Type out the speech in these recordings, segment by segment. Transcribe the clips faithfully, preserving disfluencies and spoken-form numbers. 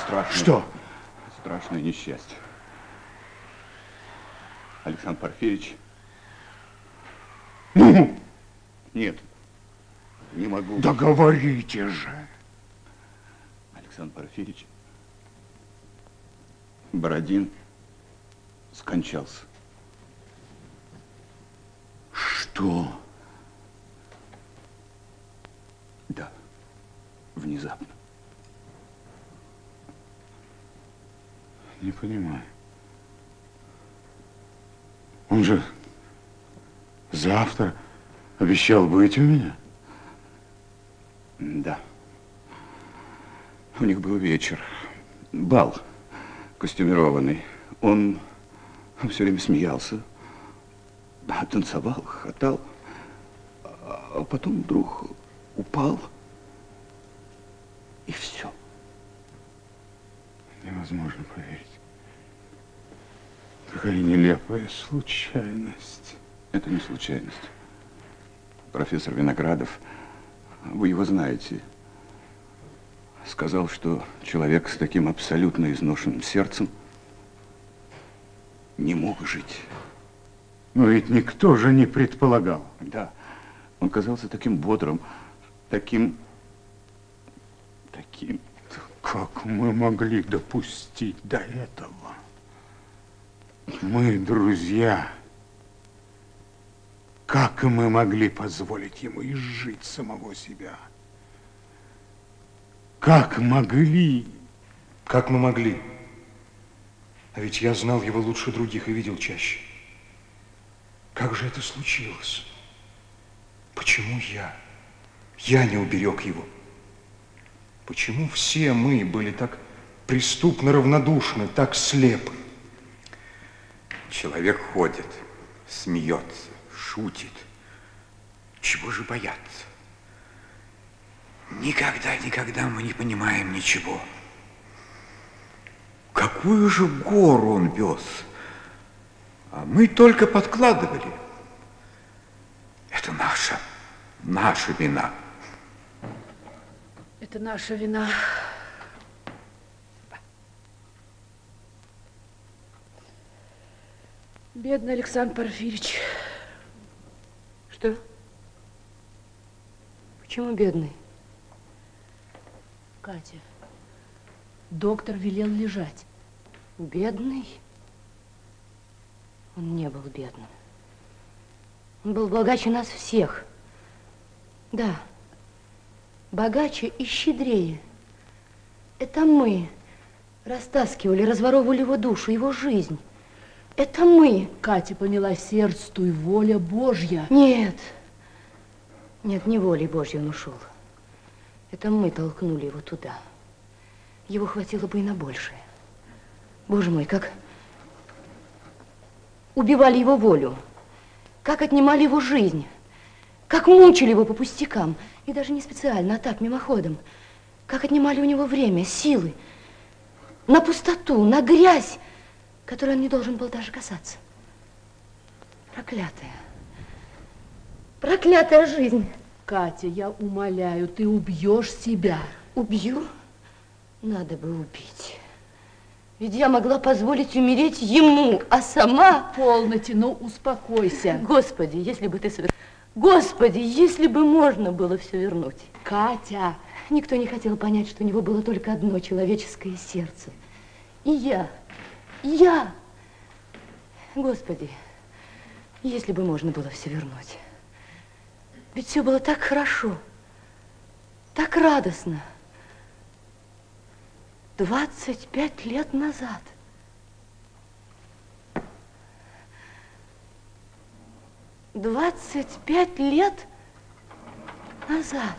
страшное... Что? Страшное несчастье. Александр Порфирьевич... Ну? Нет, не могу. Да говорите же. Александр Порфирьевич, Бородин скончался. Что? Да, внезапно. Не понимаю. Он же завтра обещал быть у меня. Да. У них был вечер. Бал костюмированный. Он все время смеялся, танцевал, хохотал, а потом вдруг упал, и все. Невозможно поверить. Какая нелепая случайность. Это не случайность. Профессор Виноградов, вы его знаете, сказал, что человек с таким абсолютно изношенным сердцем не мог жить. Но ведь никто же не предполагал. Да, он казался таким бодрым, таким, таким... Как мы могли допустить до этого? Мы друзья. Как мы могли позволить ему изжить самого себя? Как могли? Как мы могли? А ведь я знал его лучше других и видел чаще. Как же это случилось? Почему я? Я не уберег его. Почему все мы были так преступно равнодушны, так слепы? Человек ходит, смеется, шутит. Чего же бояться? Никогда, никогда мы не понимаем ничего. Какую же гору он вез? А мы только подкладывали. Это наша, наша вина. Это наша вина. Бедный Александр Порфирьевич. Что? Почему бедный? Катя, доктор велел лежать. Бедный? Он не был бедным. Он был богаче нас всех. Да, богаче и щедрее. Это мы растаскивали, разворовывали его душу, его жизнь. Это мы. Катя, помилосердствуй, воля Божья. Нет, нет, не волей Божьей он ушел. Это мы толкнули его туда. Его хватило бы и на большее. Боже мой, как убивали его волю, как отнимали его жизнь, как мучили его по пустякам, и даже не специально, а так, мимоходом, как отнимали у него время, силы, на пустоту, на грязь, которой он не должен был даже касаться. Проклятая, проклятая жизнь. Катя, я умоляю, ты убьешь себя. Убью? Надо бы убить. Ведь я могла позволить умереть ему, а сама... Полноте, ну успокойся. Господи, если бы ты совер... Господи, если бы можно было все вернуть. Катя. Никто не хотел понять, что у него было только одно человеческое сердце. И я, я... Господи, если бы можно было все вернуть. Ведь все было так хорошо, так радостно. двадцать пять лет назад. двадцать пять лет назад.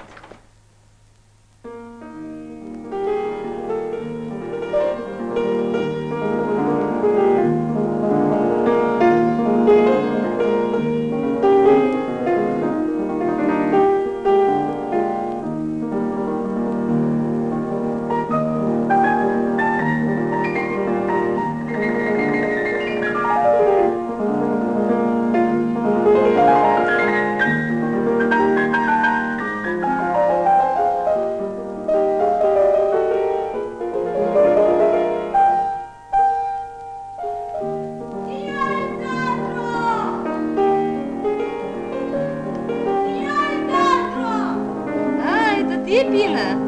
Ты, Пина?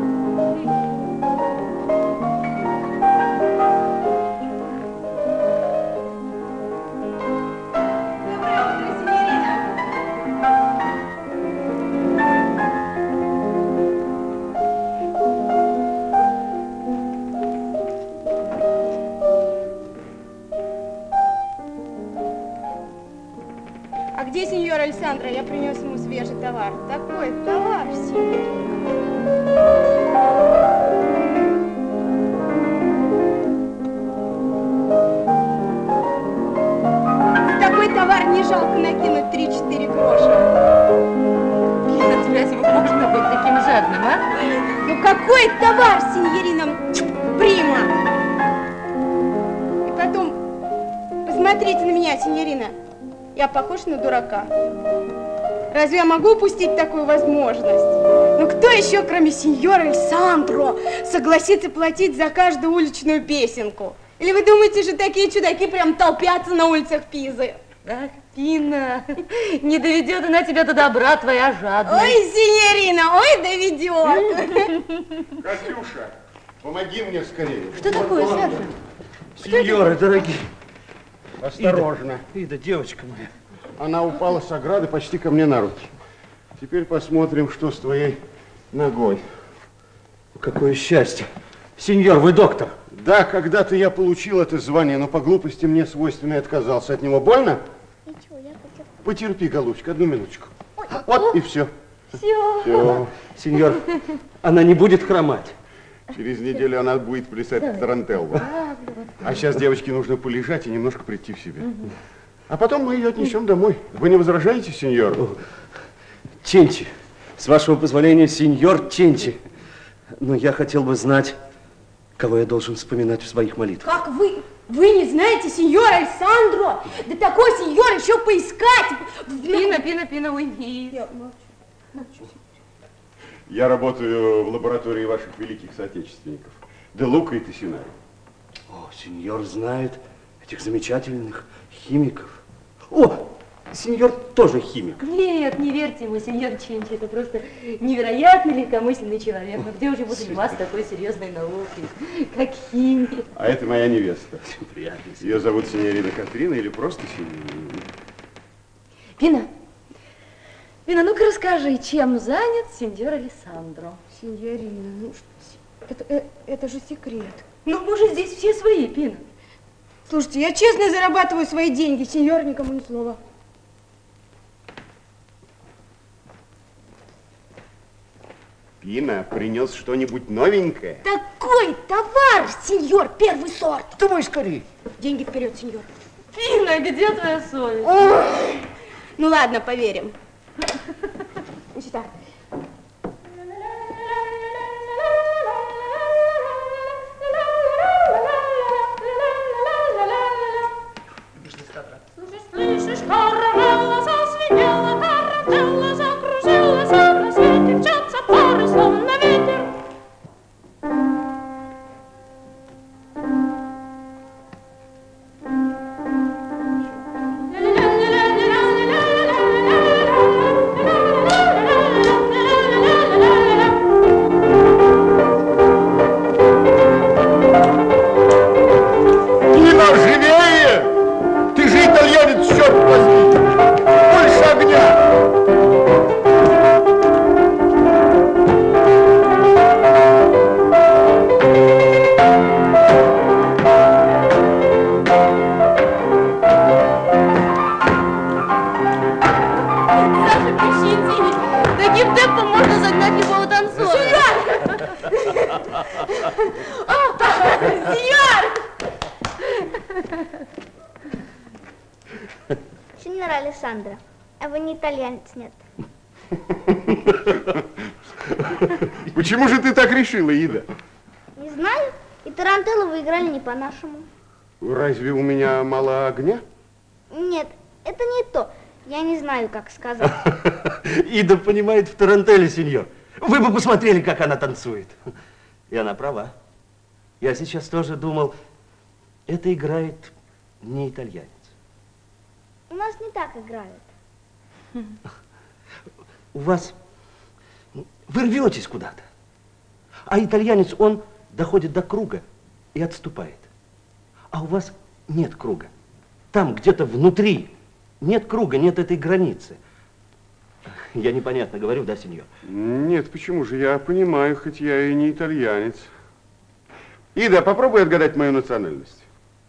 А где сеньор Александра? Я принес ему свежий товар. Такой товар, сеньор. Такой товар не жалко накинуть три-четыре гроша. Пина, разве можно быть таким жадным, а? Ну какой товар, сеньорина Прима? И потом, посмотрите на меня, сеньорина. Я похож на дурака. Разве я могу упустить такую возможность? Ну кто еще, кроме сеньора Александро, согласится платить за каждую уличную песенку? Или вы думаете, что такие чудаки прям толпятся на улицах Пизы? Ах, Пина, не доведет она тебя до добра, твоя жадность. Ой, сеньорина, ой, доведет. Катюша, помоги мне скорее. Что такое, Саша? Сеньоры, дорогие. Осторожно. Ида, девочка моя. Она упала с ограды почти ко мне на руки. Теперь посмотрим, что с твоей ногой. Какое счастье. Сеньор, вы доктор? Да, когда-то я получил это звание, но по глупости мне свойственно и отказался от него. Больно? Ничего, я потерплю. Потерпи, голубчик, одну минуточку. Вот и все. Все. Все. Сеньор, она не будет хромать. Через неделю она будет плясать тарантеллу. А сейчас девочке нужно полежать и немножко прийти в себя. А потом мы ее отнесем домой. Вы не возражаете, сеньор? Ченчи, с вашего позволения, сеньор Ченчи. Но я хотел бы знать, кого я должен вспоминать в своих молитвах. Как вы? Вы не знаете сеньора Александро? Да такой сеньор еще поискать. Пина, Пина, Пина, уйми. Я молчу. Молчу. Я работаю в лаборатории ваших великих соотечественников. Де Лука и Тессинари. О, сеньор знает этих замечательных химиков. О, сеньор тоже химик. Нет, не верьте ему, сеньор Ченчи, это просто невероятно легкомысленный человек. Но где уже будет у вас такой серьезной науки, как химия? А это моя невеста. Приятно. Ее зовут сеньорина Катрина или просто сеньорина. Пина, Пина, ну-ка расскажи, чем занят сеньор Александро? Сеньорина, ну что, это, это, это же секрет. Ну, может, здесь все свои, Пина. Слушайте, я честно зарабатываю свои деньги, сеньор, никому ни слова. Пина, принес что-нибудь новенькое? Такой товар, сеньор, первый сорт. Давай скорее. Деньги вперед, сеньор. Пина, где твоя совесть? Ой. Ну ладно, поверим. Сюда. Слышишь, каравелла засвинела, тарантелла закружилась, а в рассвете мчатся пары, словно ветер. Пина, живее! Ты же итальянец, черт возьми! Больше огня! Саша, пощади. Таким темпом можно загнать любого танцора. Сеньор Александро, а вы не итальянец, нет? Почему же ты так решила, Ида? Не знаю. И тарантеллу вы играли не по-нашему. Разве у меня мало огня? Нет, это не то. Я не знаю, как сказать. Ида понимает в тарантелле, сеньор. Вы бы посмотрели, как она танцует. И она права. Я сейчас тоже думал, это играет не итальянец. У нас не так играют. У вас... Вы рветесь куда-то. А итальянец, он доходит до круга и отступает. А у вас нет круга. Там где-то внутри нет круга, нет этой границы. Я непонятно говорю, да, сеньор? Нет, почему же? Я понимаю, хоть я и не итальянец. Ида, попробуй отгадать мою национальность.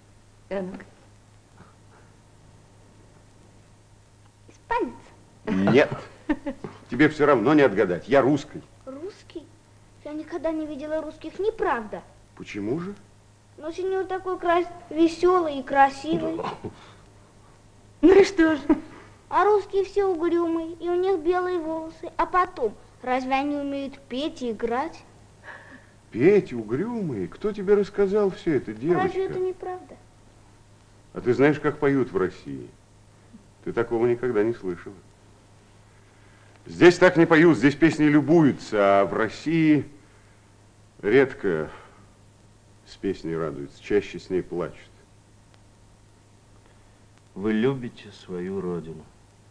Испанец? Нет. Тебе все равно не отгадать. Я русский. Русский? Я никогда не видела русских, неправда. Почему же? Но сеньор такой крас... веселый и красивый. Ну и что же? А русские все угрюмые, и у них белые волосы. А потом, разве они умеют петь и играть? Петь, угрюмые? Кто тебе рассказал все это, девочка? Разве это неправда? А ты знаешь, как поют в России? Ты такого никогда не слышала. Здесь так не поют, здесь песни любуются, а в России редко с песней радуются, чаще с ней плачут. Вы любите свою родину.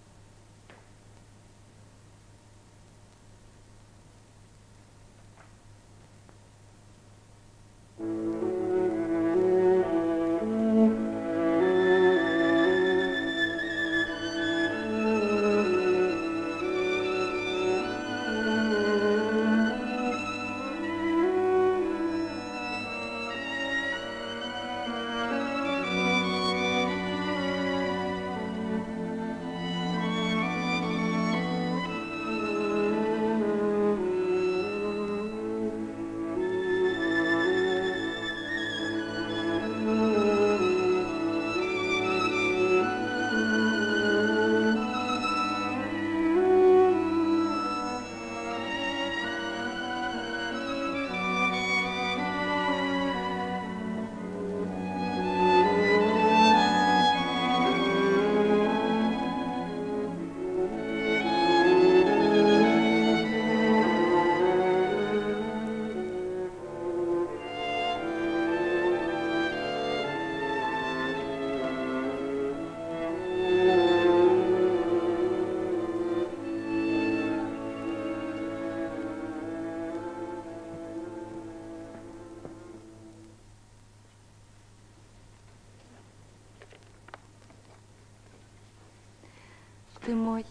Ты мой.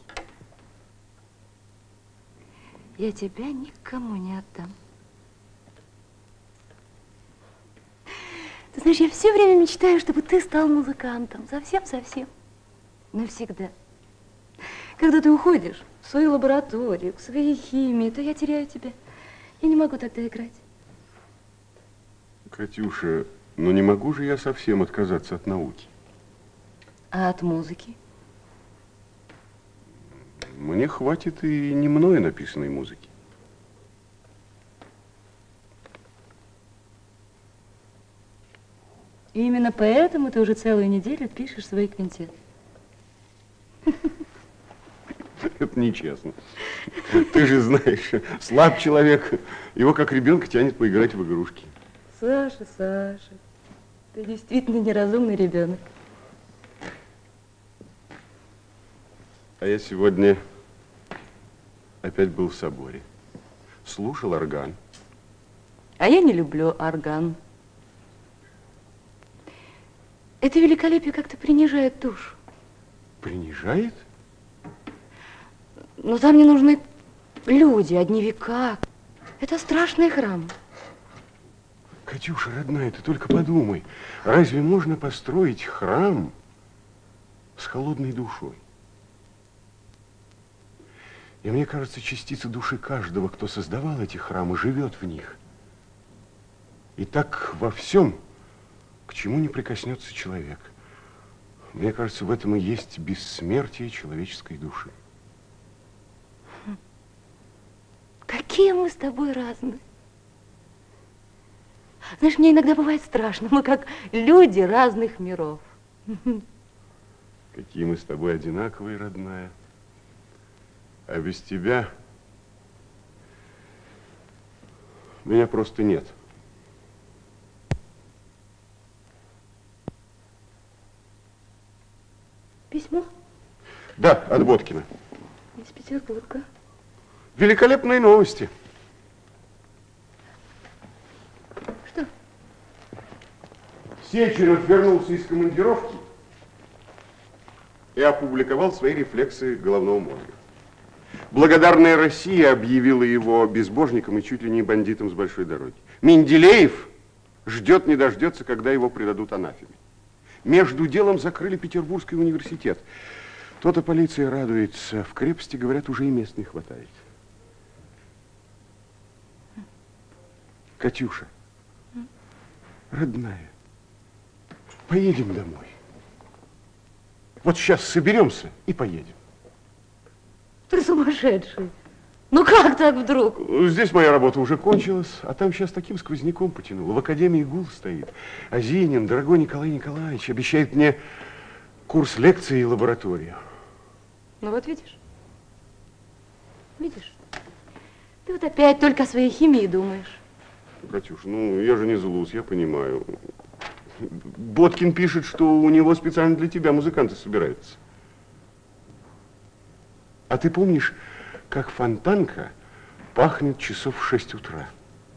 Я тебя никому не отдам. Ты знаешь, я все время мечтаю, чтобы ты стал музыкантом. Совсем-совсем. Навсегда. Когда ты уходишь в свою лабораторию, к своей химии, то я теряю тебя. Я не могу тогда играть. Катюша, ну не могу же я совсем отказаться от науки. А от музыки? Мне хватит и не мною написанной музыки. И именно поэтому ты уже целую неделю пишешь свой квинтет. Это нечестно. Ты же знаешь, слаб человек, его как ребенка тянет поиграть в игрушки. Саша, Саша, ты действительно неразумный ребенок. А я сегодня опять был в соборе. Слушал орган. А я не люблю орган. Это великолепие как-то принижает душу. Принижает? Но там не нужны люди, одни века. Это страшный храм. Катюша, родная, ты только подумай. Разве можно построить храм с холодной душой? И мне кажется, частица души каждого, кто создавал эти храмы, живет в них. И так во всем, к чему не прикоснется человек. Мне кажется, в этом и есть бессмертие человеческой души. Какие мы с тобой разные. Знаешь, мне иногда бывает страшно. Мы как люди разных миров. Какие мы с тобой одинаковые, родная. А без тебя меня просто нет. Письмо? Да, от Боткина. Из Петербурга. Великолепные новости. Сеченов вернулся из командировки и опубликовал свои рефлексы головного мозга. Благодарная Россия объявила его безбожником и чуть ли не бандитом с большой дороги. Менделеев ждет не дождется, когда его предадут анафеме. Между делом закрыли Петербургский университет. То-то полиция радуется. В крепости, говорят, уже и мест не хватает. Катюша, родная, поедем домой. Вот сейчас соберемся и поедем. Ты сумасшедший. Ну как так вдруг? Здесь моя работа уже кончилась, а там сейчас таким сквозняком потянуло. В академии гул стоит. А Зинин, дорогой Николай Николаевич, обещает мне курс лекций и лабораторию. Ну вот видишь? Видишь? Ты вот опять только о своей химии думаешь. Катюш, ну я же не злусь, я понимаю. Боткин пишет, что у него специально для тебя музыканты собираются. А ты помнишь, как Фонтанка пахнет часов в шесть утра?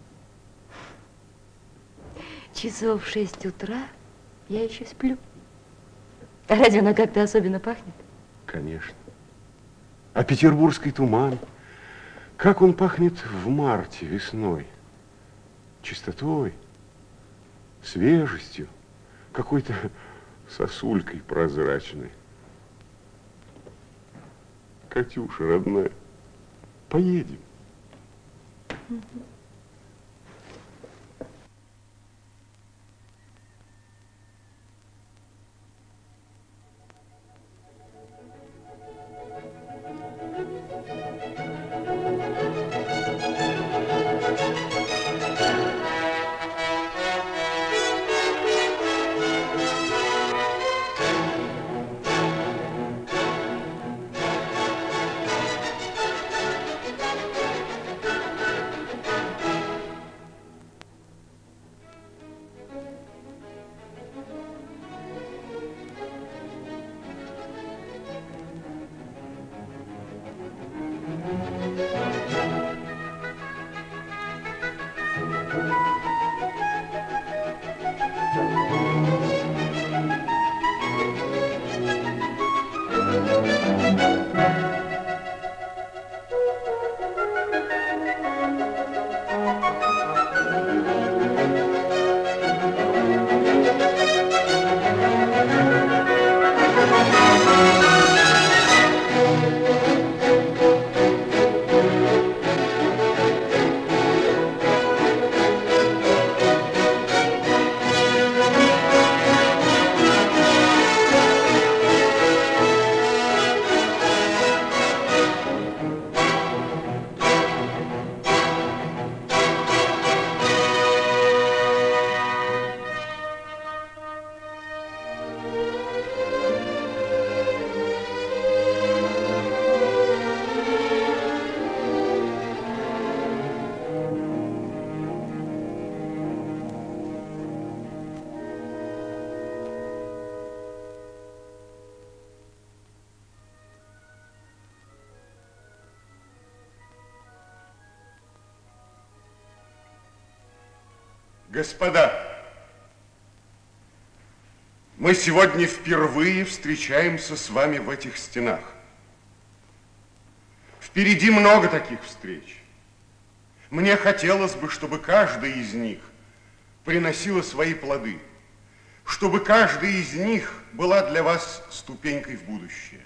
Часов в шесть утра я еще сплю. А разве она как-то особенно пахнет? Конечно. А петербургский туман, как он пахнет в марте, весной? Чистотой, свежестью, какой-то сосулькой прозрачной. Катюша, родная, поедем. Господа, мы сегодня впервые встречаемся с вами в этих стенах. Впереди много таких встреч. Мне хотелось бы, чтобы каждая из них приносила свои плоды, чтобы каждая из них была для вас ступенькой в будущее.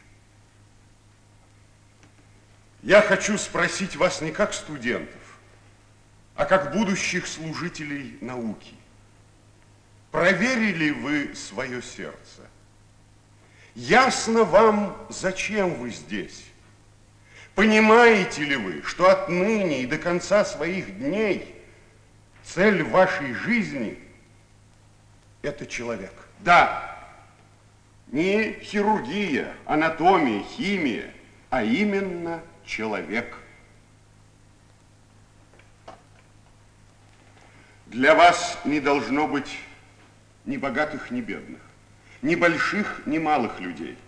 Я хочу спросить вас не как студентов, а как будущих служителей науки. Проверили вы свое сердце? Ясно вам, зачем вы здесь? Понимаете ли вы, что отныне и до конца своих дней цель вашей жизни – это человек? Да, не хирургия, анатомия, химия, а именно человек. Для вас не должно быть ни богатых, ни бедных, ни больших, ни малых людей.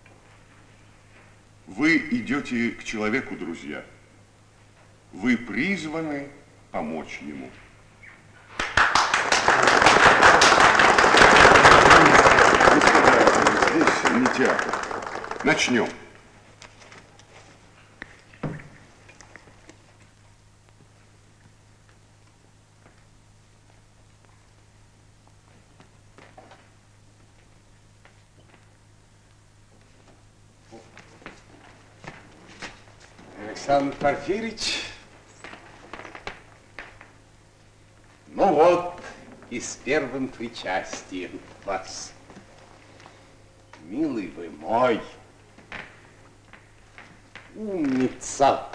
Вы идете к человеку, друзья. Вы призваны помочь ему. не театр. Начнем. Александр Порфирьевич, ну вот и с первым причастием вас. Милый вы мой, умница.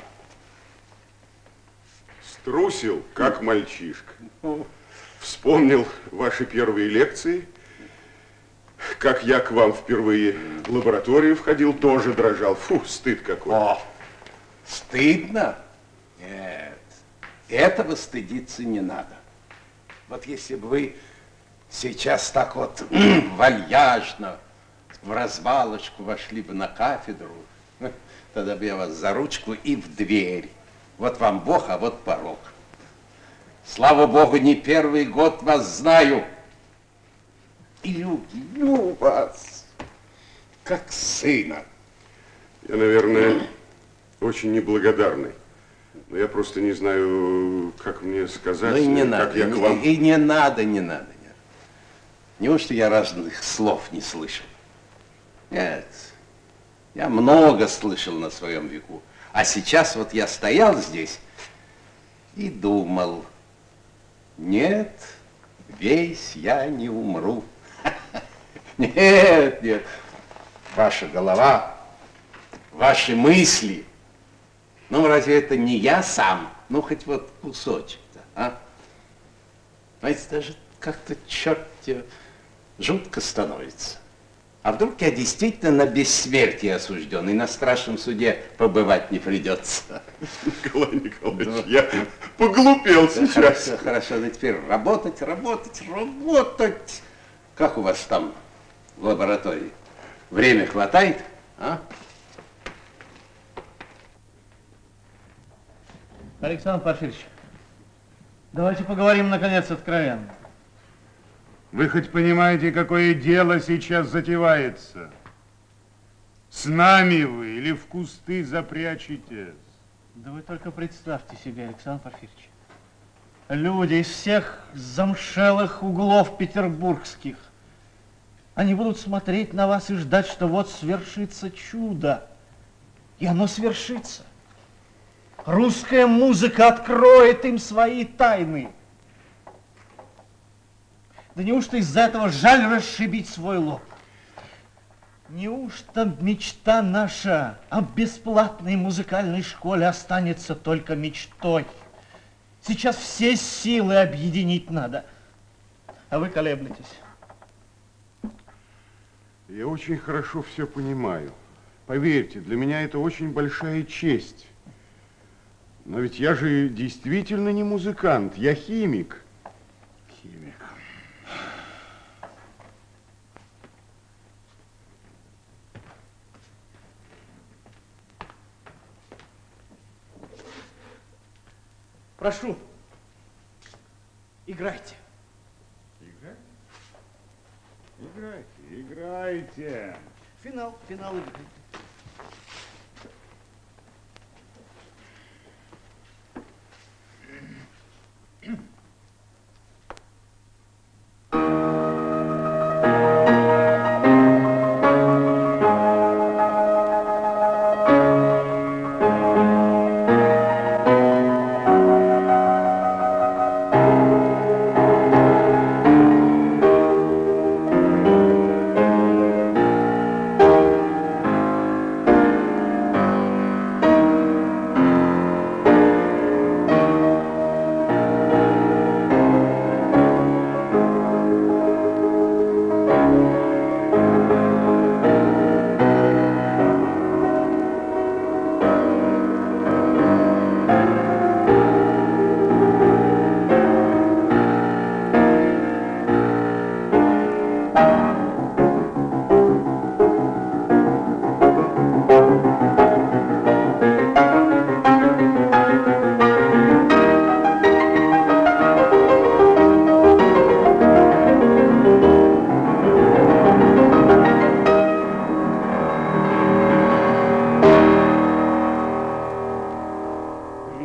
Струсил, как мальчишка. Вспомнил ваши первые лекции. Как я к вам впервые в лабораторию входил, тоже дрожал. Фу, стыд какой. О, стыдно? Нет, этого стыдиться не надо. Вот если бы вы сейчас так вот вальяжно в развалочку вошли бы на кафедру, тогда бы я вас за ручку и в дверь. Вот вам Бог, а вот порог. Слава Богу, не первый год вас знаю. И люблю вас, как сына. Я, наверное, очень неблагодарный. Но я просто не знаю, как мне сказать, ну и не как надо, я и, к вам... и не надо, не надо. Нет. Неужто я разных слов не слышал? Нет, я много слышал на своем веку. А сейчас вот я стоял здесь и думал, нет, весь я не умру. Нет, нет, ваша голова, ваши мысли, ну разве это не я сам? Ну хоть вот кусочек-то, а? Знаете, даже как-то, черт тебе, жутко становится. А вдруг я действительно на бессмертие осужден, и на страшном суде побывать не придется? Николай Николаевич, я поглупел сейчас. Хорошо, хорошо, но теперь работать, работать, работать. Как у вас там в лаборатории? Время хватает, а? Александр Порфирьевич, давайте поговорим, наконец, откровенно. Вы хоть понимаете, какое дело сейчас затевается? С нами вы или в кусты запрячетесь? Да вы только представьте себе, Александр Порфирьевич. Люди из всех замшелых углов петербургских, они будут смотреть на вас и ждать, что вот свершится чудо. И оно свершится. Русская музыка откроет им свои тайны. Да неужто из-за этого жаль расшибить свой лоб? Неужто мечта наша о бесплатной музыкальной школе останется только мечтой? Сейчас все силы объединить надо, а вы колеблетесь. Я очень хорошо все понимаю. Поверьте, для меня это очень большая честь. Но ведь я же действительно не музыкант, я химик. Химик. Прошу, играйте. Играйте? Играйте, играйте. Финал, финал игры.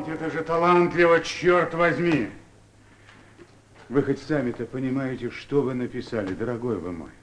ведь это же талантливо, черт возьми. Вы хоть сами-то понимаете, что вы написали, дорогой вы мой?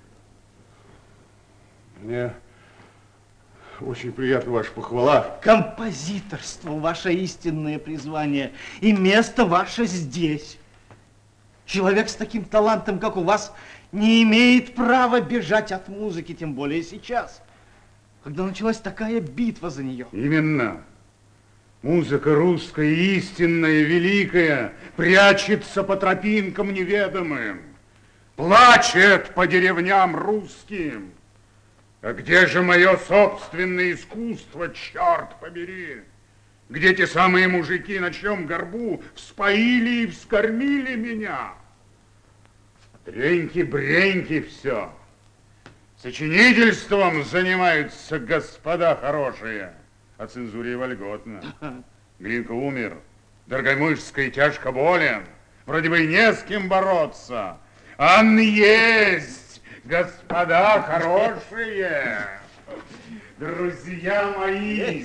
Мне очень приятна ваша похвала. Композиторство – ваше истинное призвание, и место ваше здесь. Человек с таким талантом, как у вас, не имеет права бежать от музыки, тем более сейчас, когда началась такая битва за нее. Именно. Музыка русская, истинная, великая, прячется по тропинкам неведомым, плачет по деревням русским. А где же мое собственное искусство, черт побери? Где те самые мужики, на чьем горбу вспоили и вскормили меня? Треньки-бреньки все. Сочинительством занимаются господа хорошие. О цензуре вольготно. Глинка умер, Дорогомышский тяжко болен, вроде бы и не с кем бороться. Ан есть, господа хорошие, друзья мои,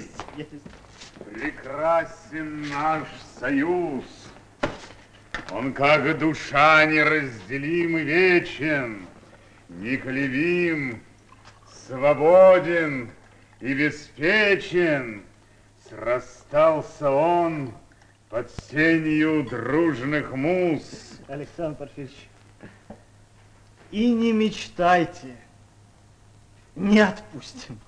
прекрасен наш союз. Он как душа неразделим и вечен, неколебим, свободен и беспечен. Срастался он под сенью дружных муз. Александр Порфирьевич, и не мечтайте, не отпустим.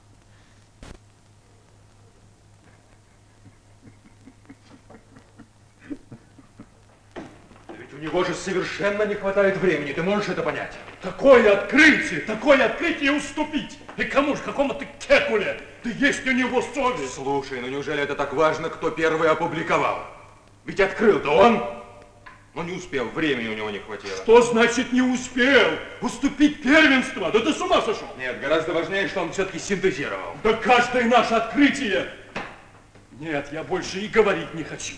Ведь у него же совершенно не хватает времени, ты можешь это понять? Такое открытие, такое открытие уступить! И кому же, какому-то Кекуле? Да есть у него совесть! Слушай, ну неужели это так важно, кто первый опубликовал? Ведь открыл-то он, но не успел, времени у него не хватило. Что значит не успел? Уступить первенство? Да ты с ума сошел? Нет, гораздо важнее, что он все-таки синтезировал. Да каждое наше открытие... Нет, я больше и говорить не хочу.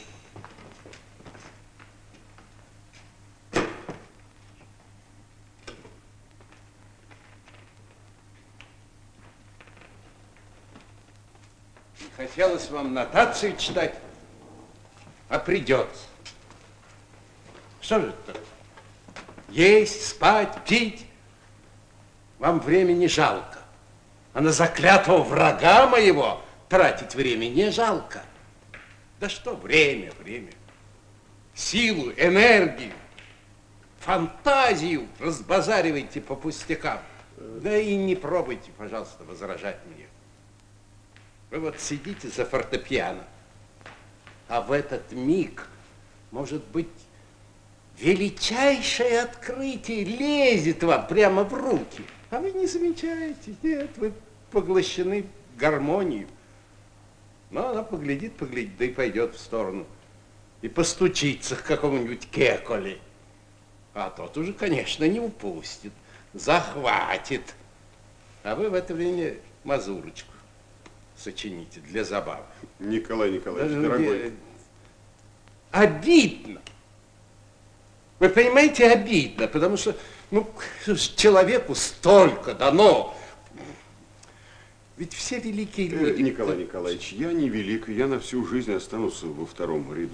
Хотелось вам нотации читать, а придется. Что же это? Есть, спать, пить. Вам времени жалко. А на заклятого врага моего тратить время не жалко. Да что время, время. Силу, энергию, фантазию разбазаривайте по пустякам. Да и не пробуйте, пожалуйста, возражать мне. Вы вот сидите за фортепиано, а в этот миг, может быть, величайшее открытие лезет вам прямо в руки, а вы не замечаете. Нет, вы поглощены гармонией. Но она поглядит, поглядит, да и пойдет в сторону. И постучится к какому-нибудь Кекуле. А тот уже, конечно, не упустит, захватит. А вы в это время мазурочку сочините для забавы. Николай Николаевич, Даже дорогой. Обидно. Вы понимаете, обидно, потому что ну, человеку столько дано. Ведь все великие люди... Николай Николаевич, я не велик, я на всю жизнь останусь во втором ряду.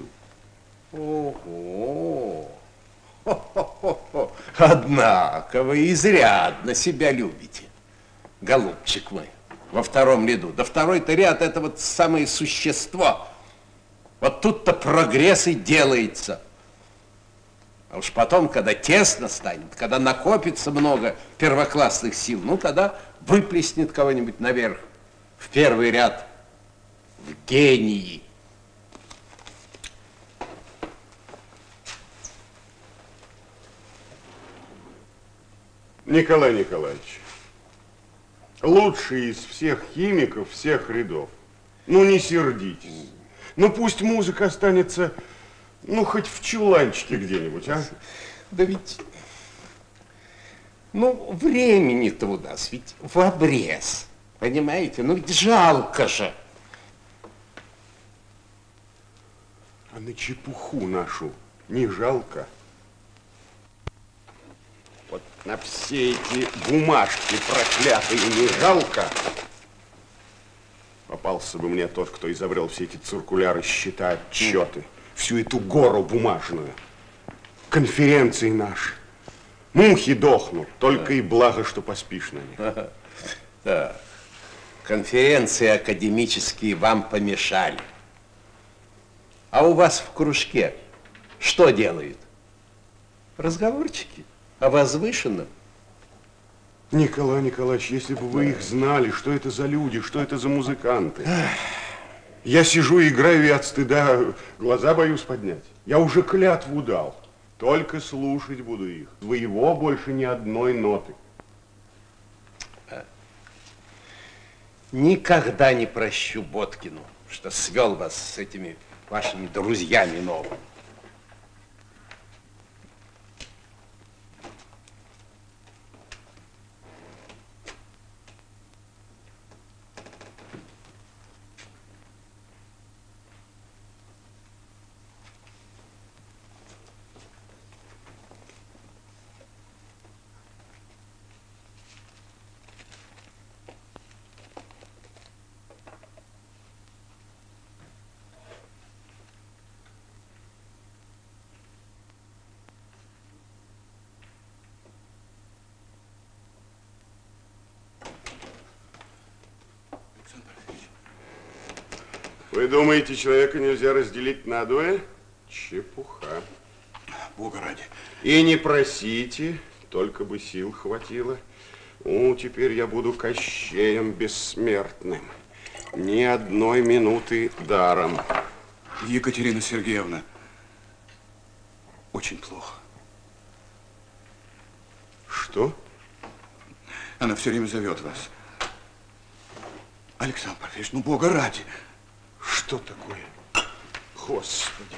Ого! Хо-хо-хо-хо. Однако вы изрядно себя любите, голубчик мой, во втором ряду. Да второй-то ряд – это вот самое существо. Вот тут-то прогресс и делается. А уж потом, когда тесно станет, когда накопится много первоклассных сил, ну, тогда выплеснет кого-нибудь наверх, в первый ряд, в гении. Николай Николаевич, лучший из всех химиков всех рядов. Ну, не сердитесь. Ну, пусть музыка останется, ну, хоть в чуланчике где-нибудь, а? Да ведь, ну, времени-то у нас ведь в обрез, понимаете? Ну, ведь жалко же. А на чепуху нашу не жалко? Вот на все эти бумажки проклятые не жалко? А Попался бы мне тот, кто изобрел все эти циркуляры, счета, отчеты, всю эту гору бумажную. Конференции наши. Мухи дохнут, только и благо, что поспишь на них. Да. Конференции академические вам помешали. А у вас в кружке что делают? Разговорчики о возвышенном. Николай Николаевич, если бы вы их знали, что это за люди, что это за музыканты. Я сижу и играю, и от стыда глаза боюсь поднять. Я уже клятву дал. Только слушать буду их. Твоего больше ни одной ноты. Никогда не прощу Боткину, что свел вас с этими вашими друзьями новыми. Вы думаете, человека нельзя разделить надвое? Чепуха. Бога ради. И не просите, только бы сил хватило. Ну, теперь я буду Кощеем бессмертным. Ни одной минуты даром. Екатерина Сергеевна, очень плохо. Что? Она все время зовет вас. Александр Порфирьевич, ну, Бога ради. Что такое? Господи.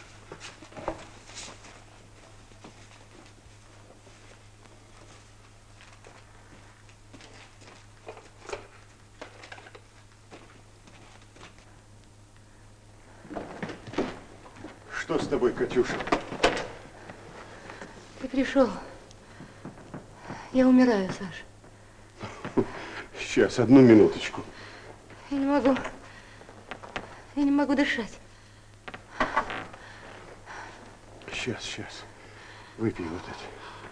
Что с тобой, Катюша? Ты пришел. Я умираю, Саша. Сейчас, одну минуточку. Я не могу. Я не могу дышать. Сейчас, сейчас. Выпей вот это.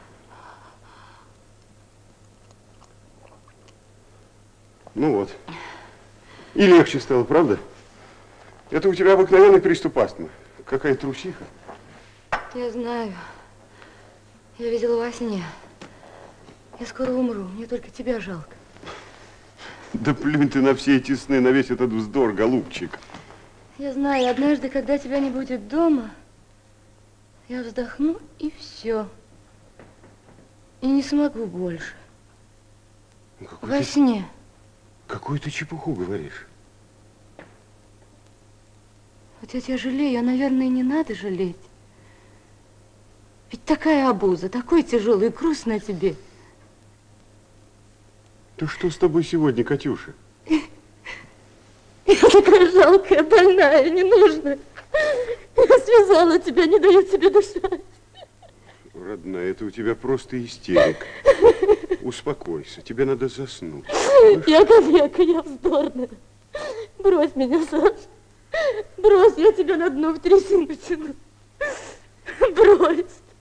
Ну вот. И легче стало, правда? Это у тебя обыкновенный приступ астмы. Какая трусиха. Я знаю. Я видела во сне. Я скоро умру. Мне только тебя жалко. Да плюнь ты на все эти сны, на весь этот вздор, голубчик. Я знаю, однажды, когда тебя не будет дома, я вздохну и все. И не смогу больше. Во ты, сне. Какую ты чепуху говоришь? Вот я тебя жалею, а, наверное, не надо жалеть. Ведь такая обуза, такой тяжелый груз на тебе. Да что с тобой сегодня, Катюша? Я такая жалкая, больная, ненужная. Я связала тебя, не даю тебе дышать. Родная, это у тебя просто истерика. Успокойся, тебе надо заснуть. Я калека, я вздорная. Брось меня, Саша. Брось, я тебя на дно в трясину тяну. Брось.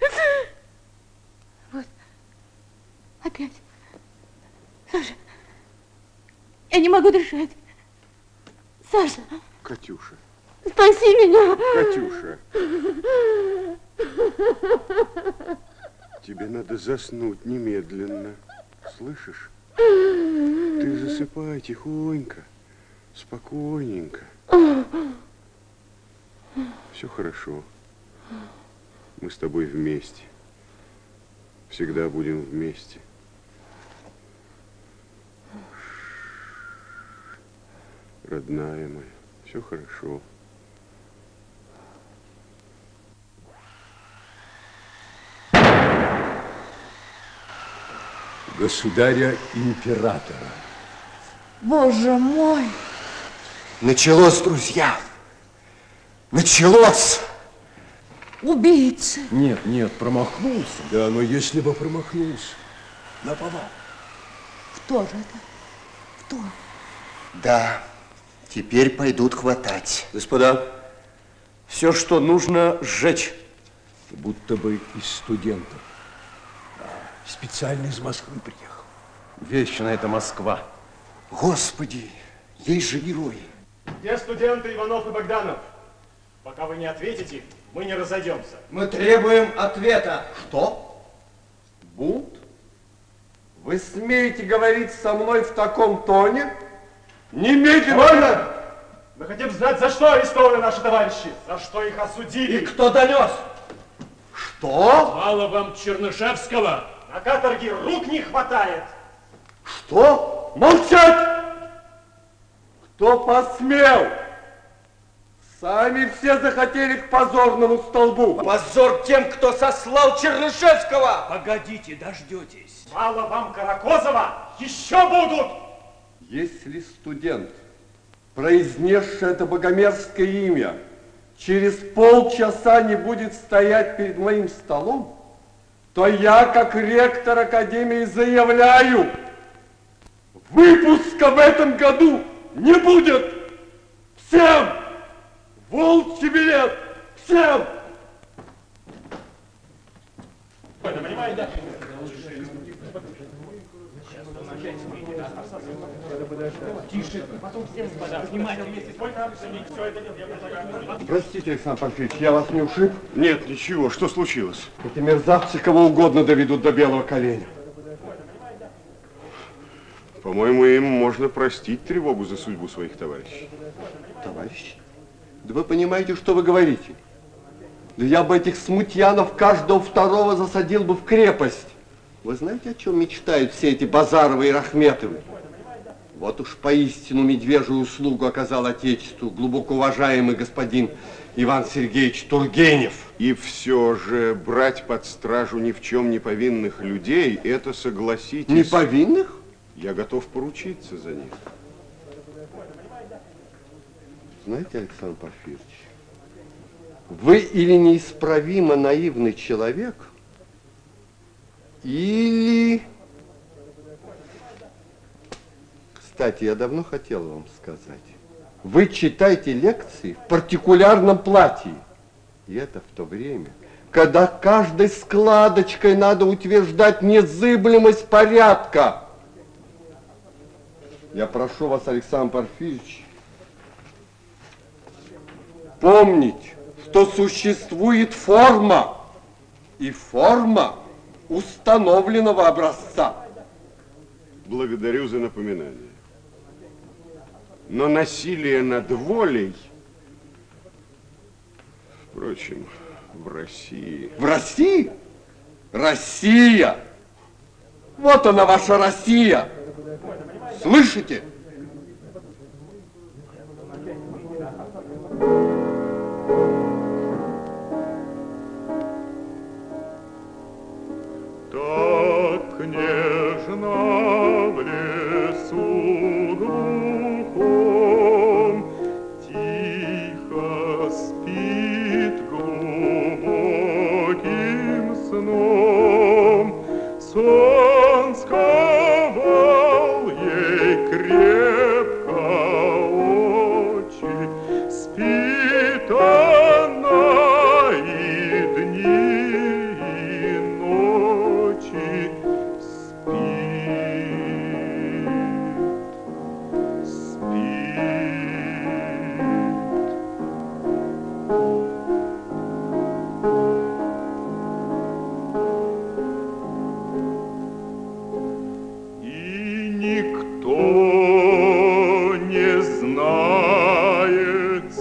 Вот. Опять. Саша, я не могу дышать. Саша. Катюша. Спаси меня. Катюша. Тебе надо заснуть немедленно. Слышишь? Ты засыпай тихонько, спокойненько. Все хорошо. Мы с тобой вместе. Всегда будем вместе. Родная моя, все хорошо. Государя-императора. Боже мой! Началось, друзья! Началось! Убийцы! Нет, нет, промахнулся. Да, но если бы промахнулся, наповал. Кто же это? Кто? Да, Теперь пойдут хватать. Господа, все, что нужно, сжечь. Будто бы из студентов. Специально из Москвы приехал. Вечно это Москва. Господи, есть же герои. Где студенты Иванов и Богданов? Пока вы не ответите, мы не разойдемся. Мы требуем ответа. Что? Бунт? Вы смеете говорить со мной в таком тоне? Немедленно! Довольно! Мы хотим знать, за что арестованы наши товарищи, за что их осудили. И кто донес? Что? Мало вам Чернышевского? На каторге рук не хватает. Что? Молчать! Кто посмел? Сами все захотели к позорному столбу. Позор тем, кто сослал Чернышевского! Погодите, дождетесь. Мало вам Каракозова? Еще будут! Если студент, произнесший это богомерзкое имя, через полчаса не будет стоять перед моим столом, то я, как ректор Академии, заявляю, выпуска в этом году не будет. Всем! Волчий билет! Всем! Тише, потом всем, господа, внимание, вместе, сколько все это я предлагаю. Простите, Александр Порфирьевич, я вас не ушиб? Нет, ничего, что случилось? Эти мерзавцы кого угодно доведут до белого коленя. По-моему, им можно простить тревогу за судьбу своих товарищей. Товарищи? Да вы понимаете, что вы говорите? Да я бы этих смутьянов каждого второго засадил бы в крепость. Вы знаете, о чем мечтают все эти Базаровы и Рахметовы? Вот уж поистину медвежью услугу оказал Отечеству глубоко уважаемый господин Иван Сергеевич Тургенев. И все же брать под стражу ни в чем не повинных людей, это, согласитесь... Не повинных? Я готов поручиться за них. Знаете, Александр Порфирьевич, вы или неисправимо наивный человек, или... Кстати, я давно хотел вам сказать. Вы читаете лекции в партикулярном платье. И это в то время, когда каждой складочкой надо утверждать незыблемость порядка. Я прошу вас, Александр Порфирьевич, помнить, что существует форма, и форма установленного образца. Благодарю за напоминание. Но насилие над волей, впрочем, в России... В России? Россия! Вот она, ваша Россия! Слышите? Так нежно в лесу глухом тихо спит глубоким сном. Сон сковал ей крепко очи, спит она и дни, и ночи спит, спит. И никто не знает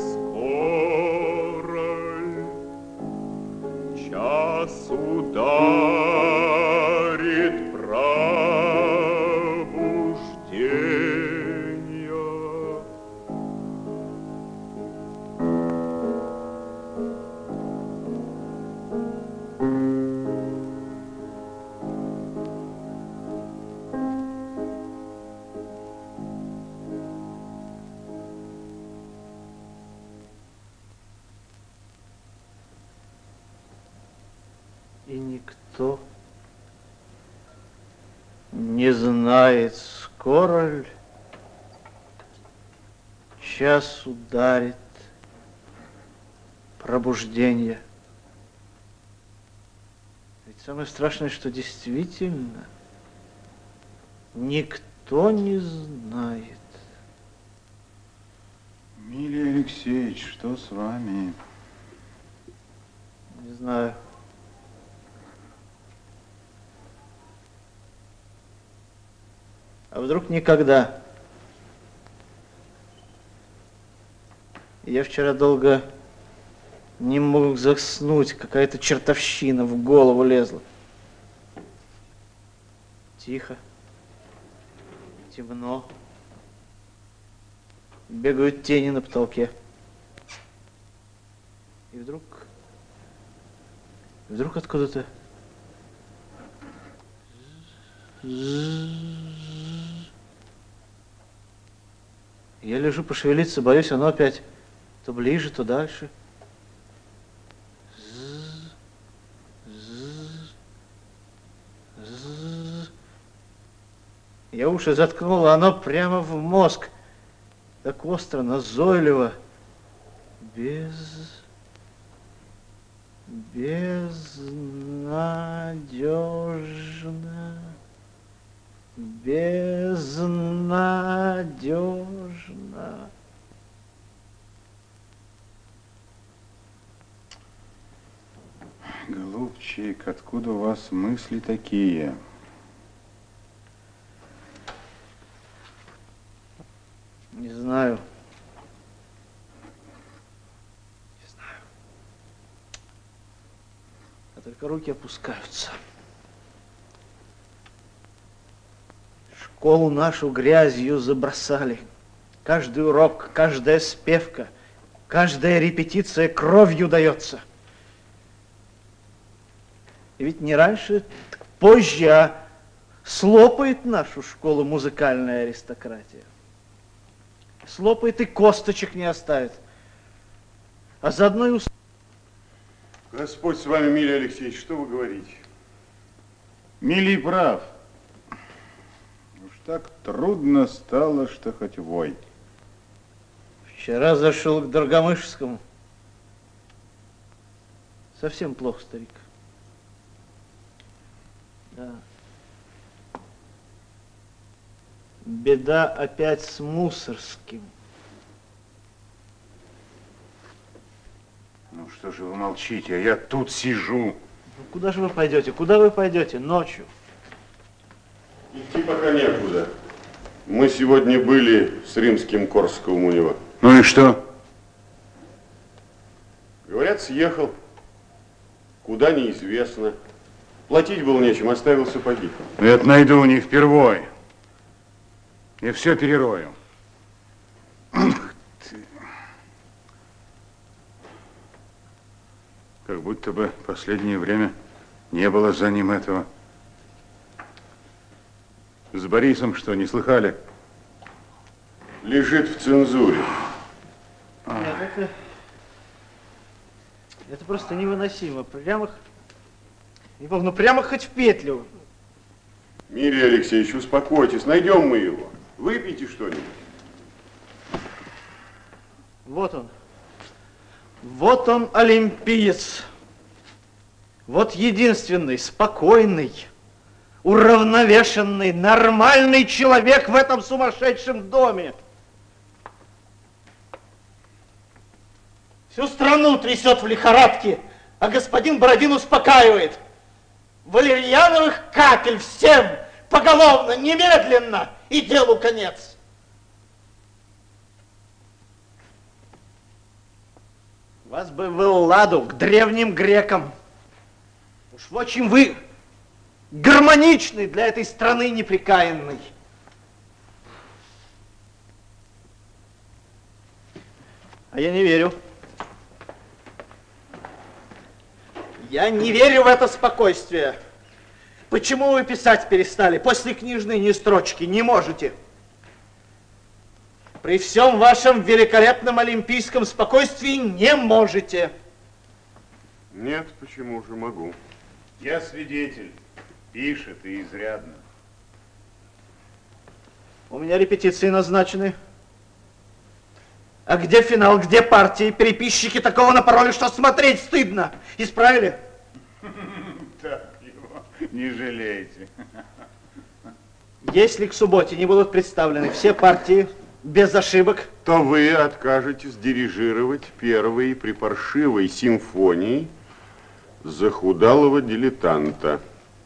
скорой, час ударит пробуждение. И никто не знает, скоро ль час ударит пробуждение. Ведь самое страшное, что действительно никто не знает. Милий Алексеевич, что с вами? Не знаю. А вдруг никогда? Я вчера долго не мог заснуть, какая-то чертовщина в голову лезла. Тихо, темно, бегают тени на потолке. И вдруг, вдруг откуда-то я лежу, пошевелиться боюсь, оно опять то ближе, то дальше. Я уши заткнул, а оно прямо в мозг. Так остро, назойливо. Без... Безнадежно. Безнадежно. Голубчик, откуда у вас мысли такие? Не знаю. Не знаю. А только руки опускаются. Школу нашу грязью забросали. Каждый урок, каждая спевка, каждая репетиция кровью дается. И ведь не раньше, так позже, а слопает нашу школу музыкальная аристократия. Слопает и косточек не оставит. А заодно и... Господь с вами, Милий Алексеевич, что вы говорите? Милий прав. Уж так трудно стало, что хоть вой. Вчера зашел к Доргомышскому. Совсем плохо, старик. Да. Беда опять с Мусорским. Ну что же вы молчите, а я тут сижу. Ну, куда же вы пойдете? Куда вы пойдете ночью? Идти пока некуда. Мы сегодня были с Римским Корсаковым у него. Ну и что? Говорят, съехал. Куда неизвестно. Платить было нечем, оставил сапоги. Это найду у них впервой. И все перерою. Ах ты. Как будто бы в последнее время не было за ним этого. С Борисом что, не слыхали? Лежит в цензуре. Нет, это, это просто невыносимо. Прямо, не помню, ну прямо хоть в петлю. Милий Алексеевич, успокойтесь, найдем мы его. Выпейте что-нибудь. Вот он. Вот он, олимпиец. Вот единственный, спокойный, уравновешенный, нормальный человек в этом сумасшедшем доме. Всю страну трясет в лихорадке, а господин Бородин успокаивает. Валерьяновых капель всем поголовно, немедленно, и делу конец. Вас бы в Элладу, к древним грекам. Уж очень вы гармоничный для этой страны непрекаянной. А я не верю. Я не верю в это спокойствие. Почему вы писать перестали? После книжной ни строчки не можете. При всем вашем великолепном олимпийском спокойствии не можете. Нет, почему же могу? Я свидетель. Пишет и изрядно. У меня репетиции назначены. А где финал, где партии? Переписчики такого напороли, что смотреть стыдно. Исправили? Так его не жалейте. Если к субботе не будут представлены все партии без ошибок, то вы откажетесь дирижировать первой припаршивой симфонией захудалого дилетанта.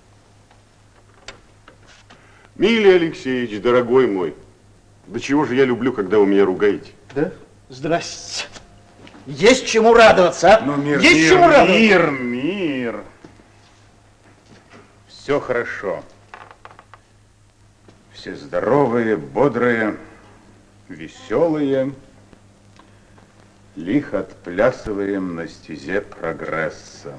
Милий Алексеевич, дорогой мой, да чего же я люблю, когда вы меня ругаете? Да? Здрасте. Есть чему радоваться, а? Ну, мир, Есть мир, чему радоваться. мир, мир. Все хорошо. Все здоровые, бодрые, веселые. Лихо отплясываем на стезе прогресса.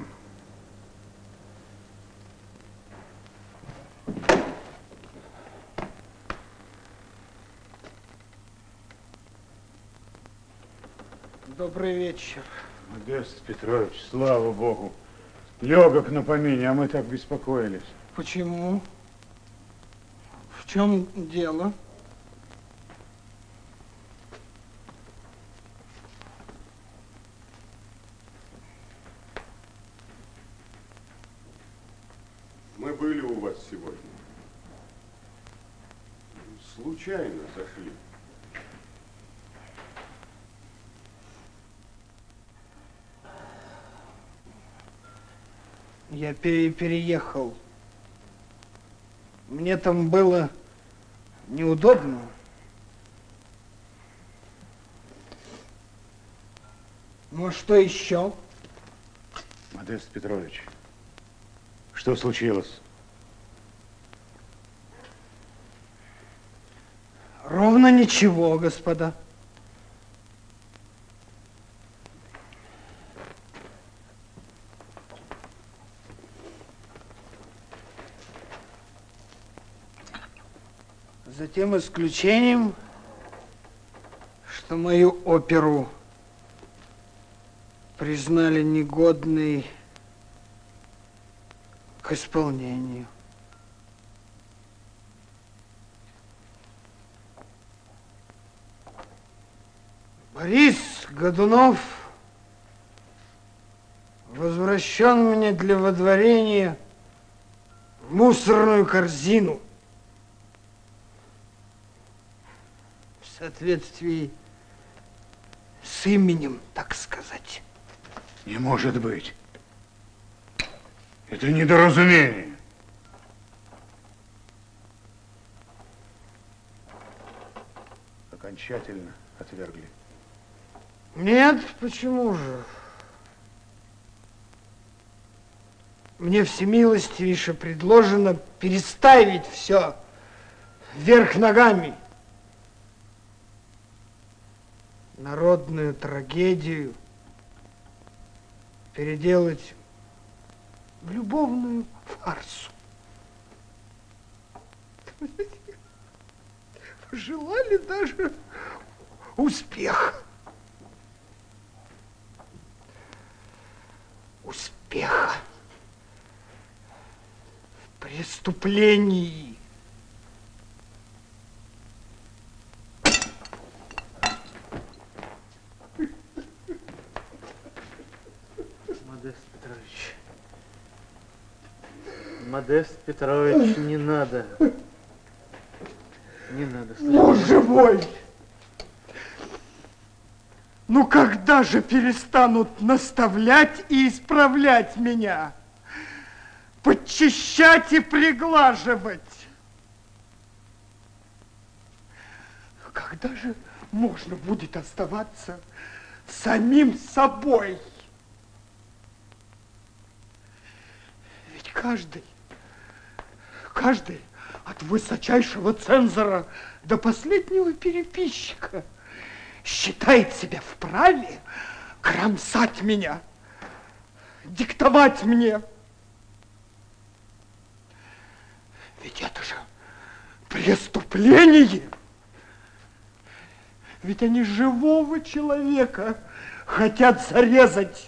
Добрый вечер. Модест Петрович, слава богу, легок на помине, а мы так беспокоились. Почему? В чем дело? Мы были у вас сегодня. Случайно зашли. Я пере переехал. Мне там было неудобно. Ну, а что еще? Модест Петрович, что случилось? Ровно ничего, господа. За тем исключением, что мою оперу признали негодной к исполнению. Борис Годунов возвращен мне для водворения в мусорную корзину в соответствии с именем, так сказать. Не может быть. Это недоразумение. Окончательно отвергли. Нет, почему же? Мне всемилостивейше предложено переставить все вверх ногами. Народную трагедию переделать в любовную фарсу. Желали даже успеха. Успеха в преступлении. Модест Петрович, Модест Петрович, не надо. Не надо. Боже мой! Ну когда же перестанут наставлять и исправлять меня? Подчищать и приглаживать? Когда же можно будет оставаться самим собой? Ведь каждый, каждый от высочайшего цензора до последнего переписчика считает себя вправе кромсать меня, диктовать мне. Ведь это же преступление. Ведь они живого человека хотят зарезать.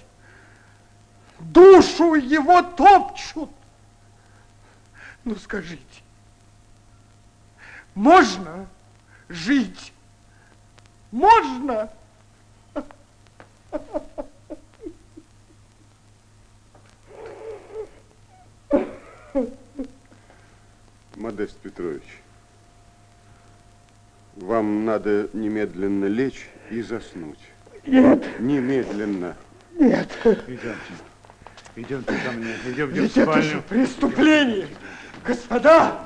Душу его топчут. Ну скажите, можно жить? Можно? Модест Петрович, вам надо немедленно лечь и заснуть. Нет. Немедленно. Нет. Идемте. Идемте ко мне. Идемте Ведь в спальню. это же преступление. Господа!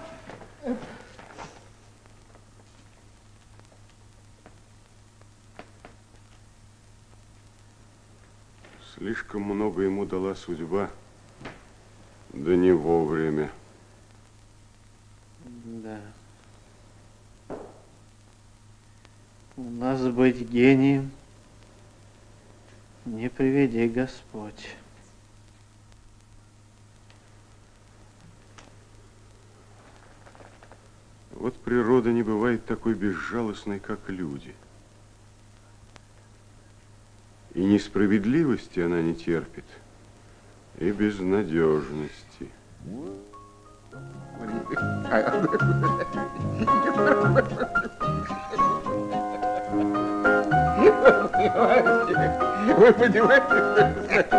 Слишком много ему дала судьба, да не вовремя. Да. У нас быть гением не приведи Господь. Вот природа не бывает такой безжалостной, как люди. И несправедливости она не терпит, и безнадежности. Вы понимаете?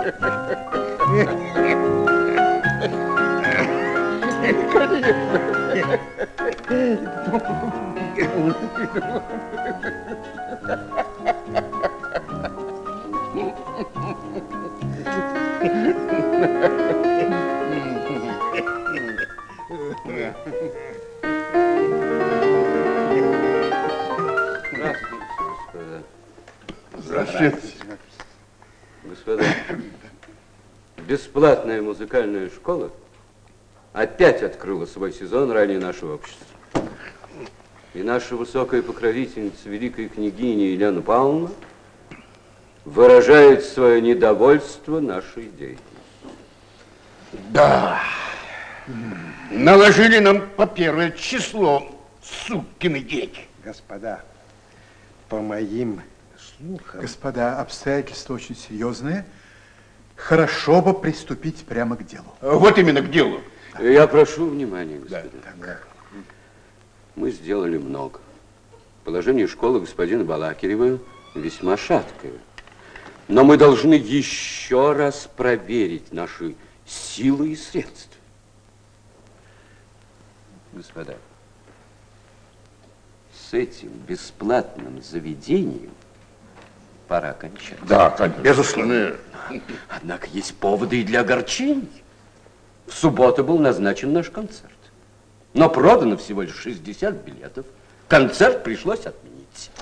Здравствуйте, господа. Бесплатная музыкальная школа опять открыла свой сезон ранее нашего общества. И наша высокая покровительница, великая княгиня Елена Павловна, выражает свое недовольство нашей деятельностью. Да. Наложили нам по первое число, сукины дети. Господа, по моим слухам... Господа, обстоятельства очень серьезные. Хорошо бы приступить прямо к делу. Вот именно к делу. Я прошу внимания, господа. Да, так. Мы сделали много. Положение школы господина Балакирева весьма шаткое. Но мы должны еще раз проверить наши силы и средства. Господа, с этим бесплатным заведением пора кончать. Да, безусловно. Однако есть поводы и для огорчений. В субботу был назначен наш концерт. Но продано всего лишь шестьдесят билетов. Концерт пришлось отменить.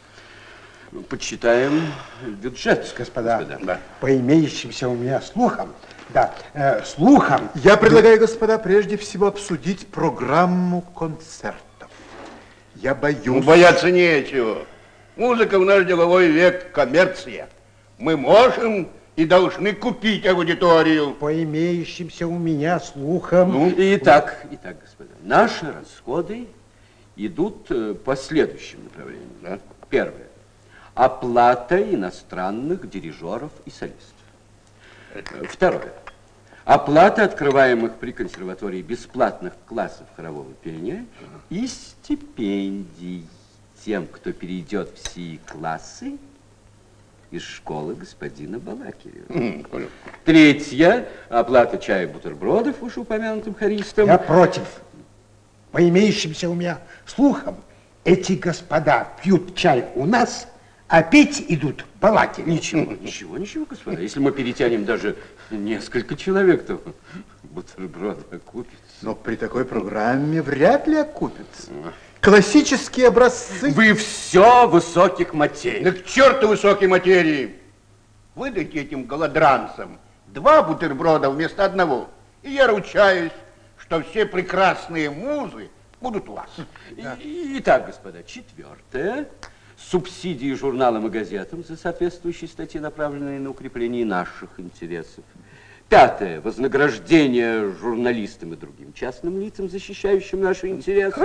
Подсчитаем бюджет. Господа, господа. Да. По имеющимся у меня слухам, да, э, слухам... Я предлагаю, господа, прежде всего обсудить программу концертов. Я боюсь... Ну, бояться нечего. Музыка в наш деловой век, коммерция. Мы можем и должны купить аудиторию. По имеющимся у меня слухам... Ну, итак, итак, господа, наши расходы идут по следующим направлениям. Да? Первое. Оплата иностранных дирижеров и солистов. Второе. Оплата открываемых при консерватории бесплатных классов хорового пения и стипендий тем, кто перейдет в сии классы из школы господина Балакирева. Третье. Оплата чая и бутербродов вышеупомянутым хористам. Я против. По имеющимся у меня слухам, эти господа пьют чай у нас, а пить идут Балакирев. Ничего, ничего, ничего, господа. Если мы перетянем даже несколько человек, то бутерброды окупятся. Но при такой программе вряд ли окупится. Классические образцы... Вы все высоких материй. Да к черту высокой материи. Выдайте этим голодранцам два бутерброда вместо одного. И я ручаюсь, что все прекрасные музы будут у вас. Да. Итак, господа, четвертое. Субсидии журналам и газетам за соответствующие статьи, направленные на укрепление наших интересов. Пятое. Вознаграждение журналистам и другим частным лицам, защищающим наши интересы.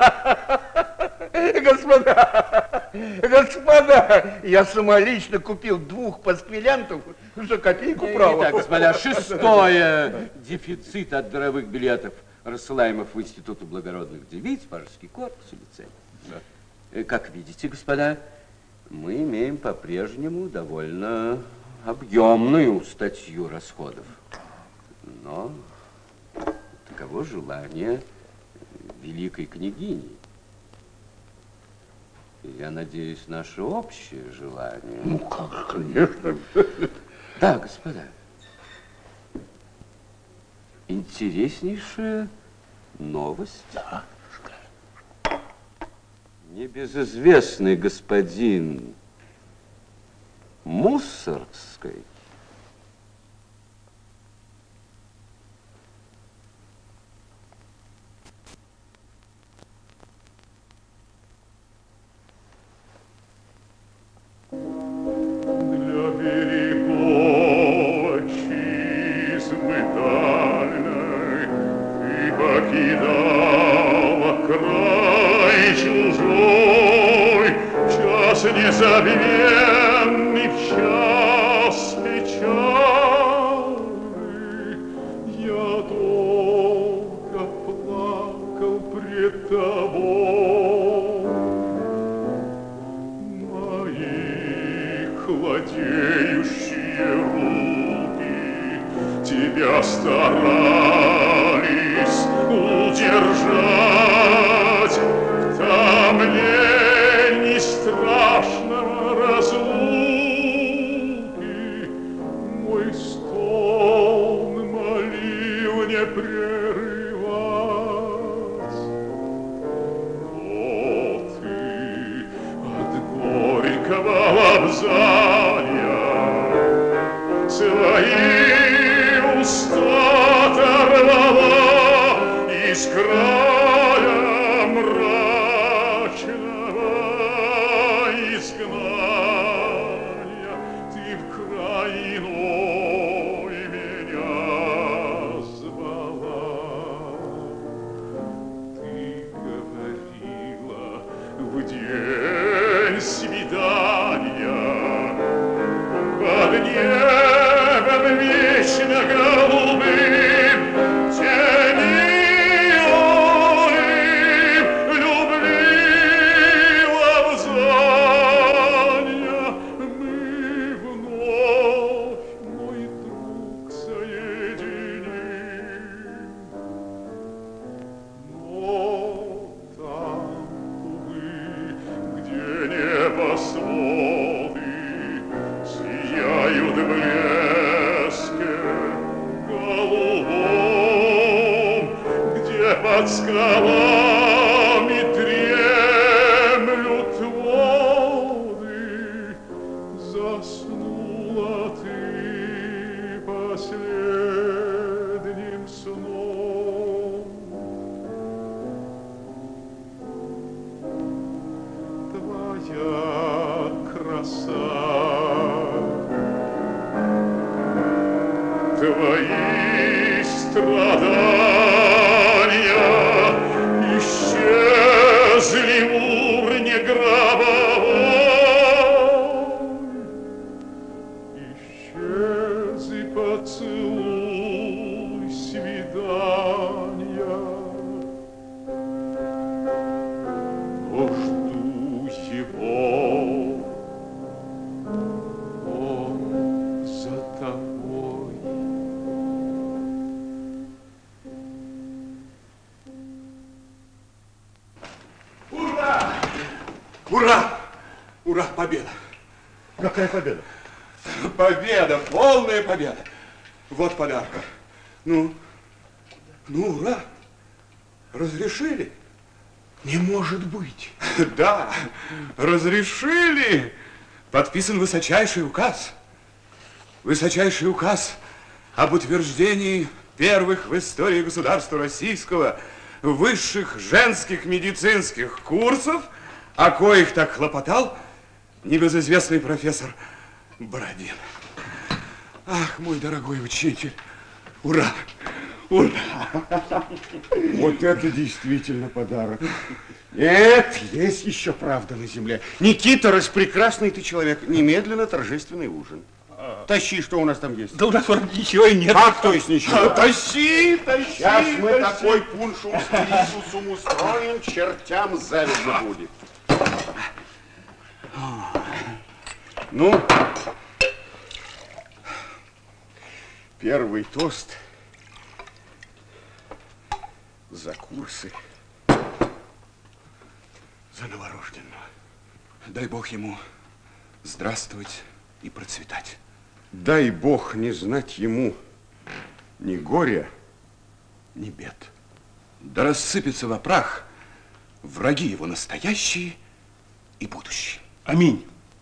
Господа, господа, я самолично купил двух пасквилянтов за копейку права. Итак, господа, шестое. Дефицит от даровых билетов, рассылаемых в Институту благородных девиц, Пажеский корпус и лицей. Как видите, господа, мы имеем по-прежнему довольно объемную статью расходов. Но таково желание великой княгини. Я надеюсь, наше общее желание. Ну как, конечно. Да, господа. Интереснейшая новость. Да. Небезызвестный господин Мусоргский для берегов отчизны дальной ты покидала край чужой, час незабвенный, в час печальный, я долго плакал пред тобой. Мои хладеющие руки тебя старались удержать. Там мне страшного разлуки, мой стон молил не прерывать. О, ты от горького лобзания свои уста оторвала из края мрачного изгнания. Ты в край иной меня звала. Ты говорила в день свидания под небом вечно голубым, теневым любви лобзания. Мы вновь, мой друг, соединим. Но там, увы, где небосводы сияют в блеске голубом, где под скалами дремлют воды, заснула ты последним сном. Твоя краса, твои страдания исчезли в урне гробовой. Исчез и поцелуй свидания. Но жду его, он за тобой. Ура! Ура! Ура! Победа! Какая победа? Победа! Полная победа! Вот подарок. Ну, ну, ура! Разрешили? Не может быть. Да, разрешили. Подписан высочайший указ. Высочайший указ об утверждении первых в истории государства российского высших женских медицинских курсов, о коих так хлопотал небезызвестный профессор Бородин. Ах, мой дорогой учитель, ура! Ура! Вот это действительно подарок. Нет, есть еще правда на земле. Никита, распрекрасный ты человек. Немедленно торжественный ужин. Тащи, что у нас там есть. Да у нас вроде ничего и нет. Как то есть ничего? Тащи, тащи, Сейчас мы тащи. такой пуншум с кризисом устроим, чертям завидно будет. Ну, первый тост за курсы, За новорожденного. Дай Бог ему здравствовать и процветать. Дай Бог не знать ему ни горя, ни бед. Да рассыпется во прах враги его настоящие и будущие. Аминь.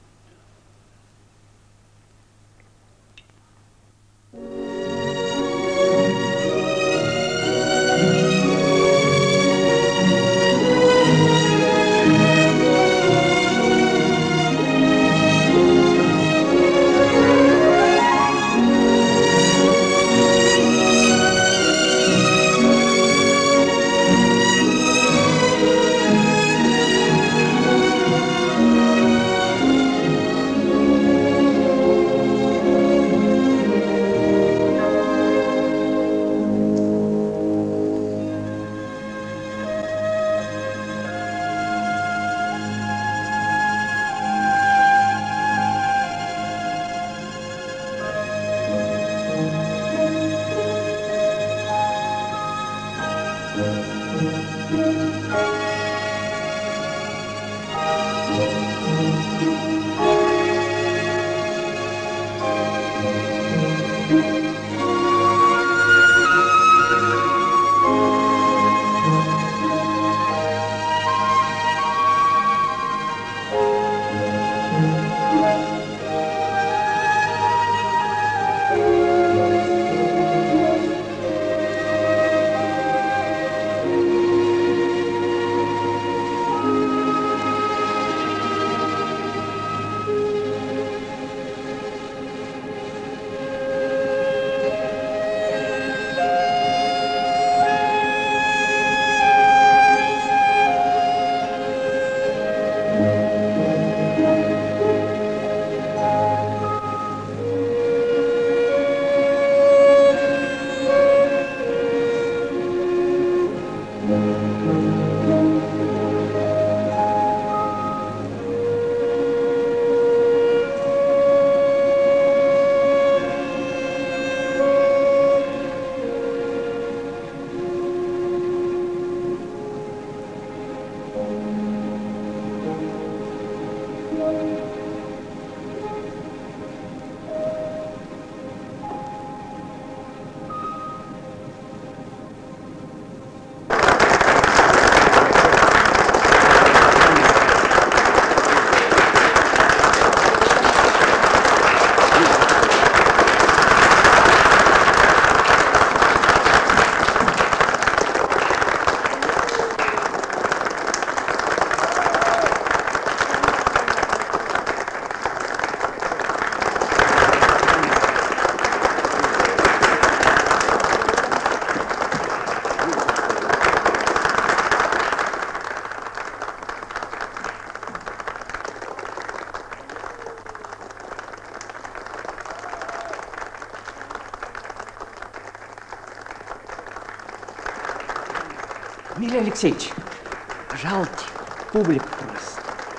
Милый Алексеевич, пожалуйте, публика просит.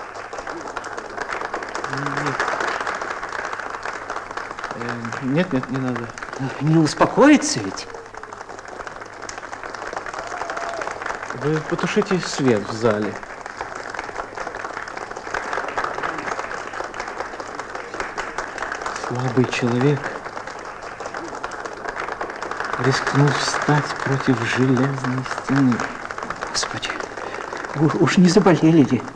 Нет, нет, не надо. Не успокоится ведь? Вы потушите свет в зале. Слабый человек рискнул встать против железной стены. Господи, уж, уж не заболели ли?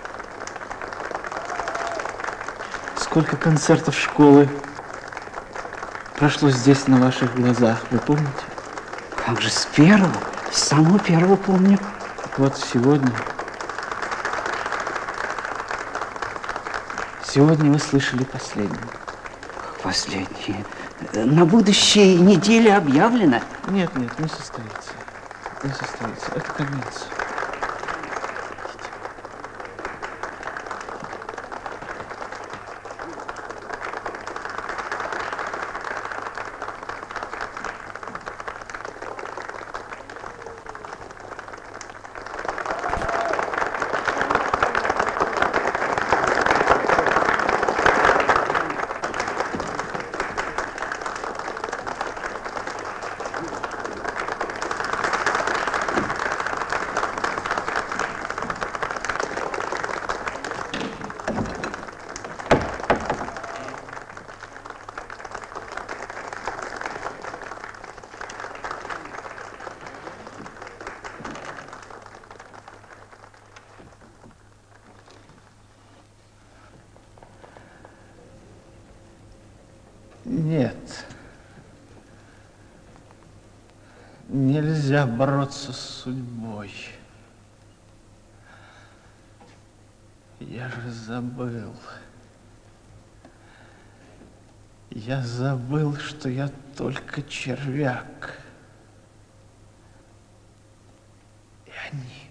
Сколько концертов школы прошло здесь на ваших глазах, вы помните? Как же, с первого, с самого первого помню. Вот сегодня, сегодня вы слышали последнее. Последнее? На будущей неделе объявлено? Нет, нет, не состоится. Не состоится. Это конец. нельзя бороться с судьбой. Я же забыл. Я забыл, что я только червяк. И они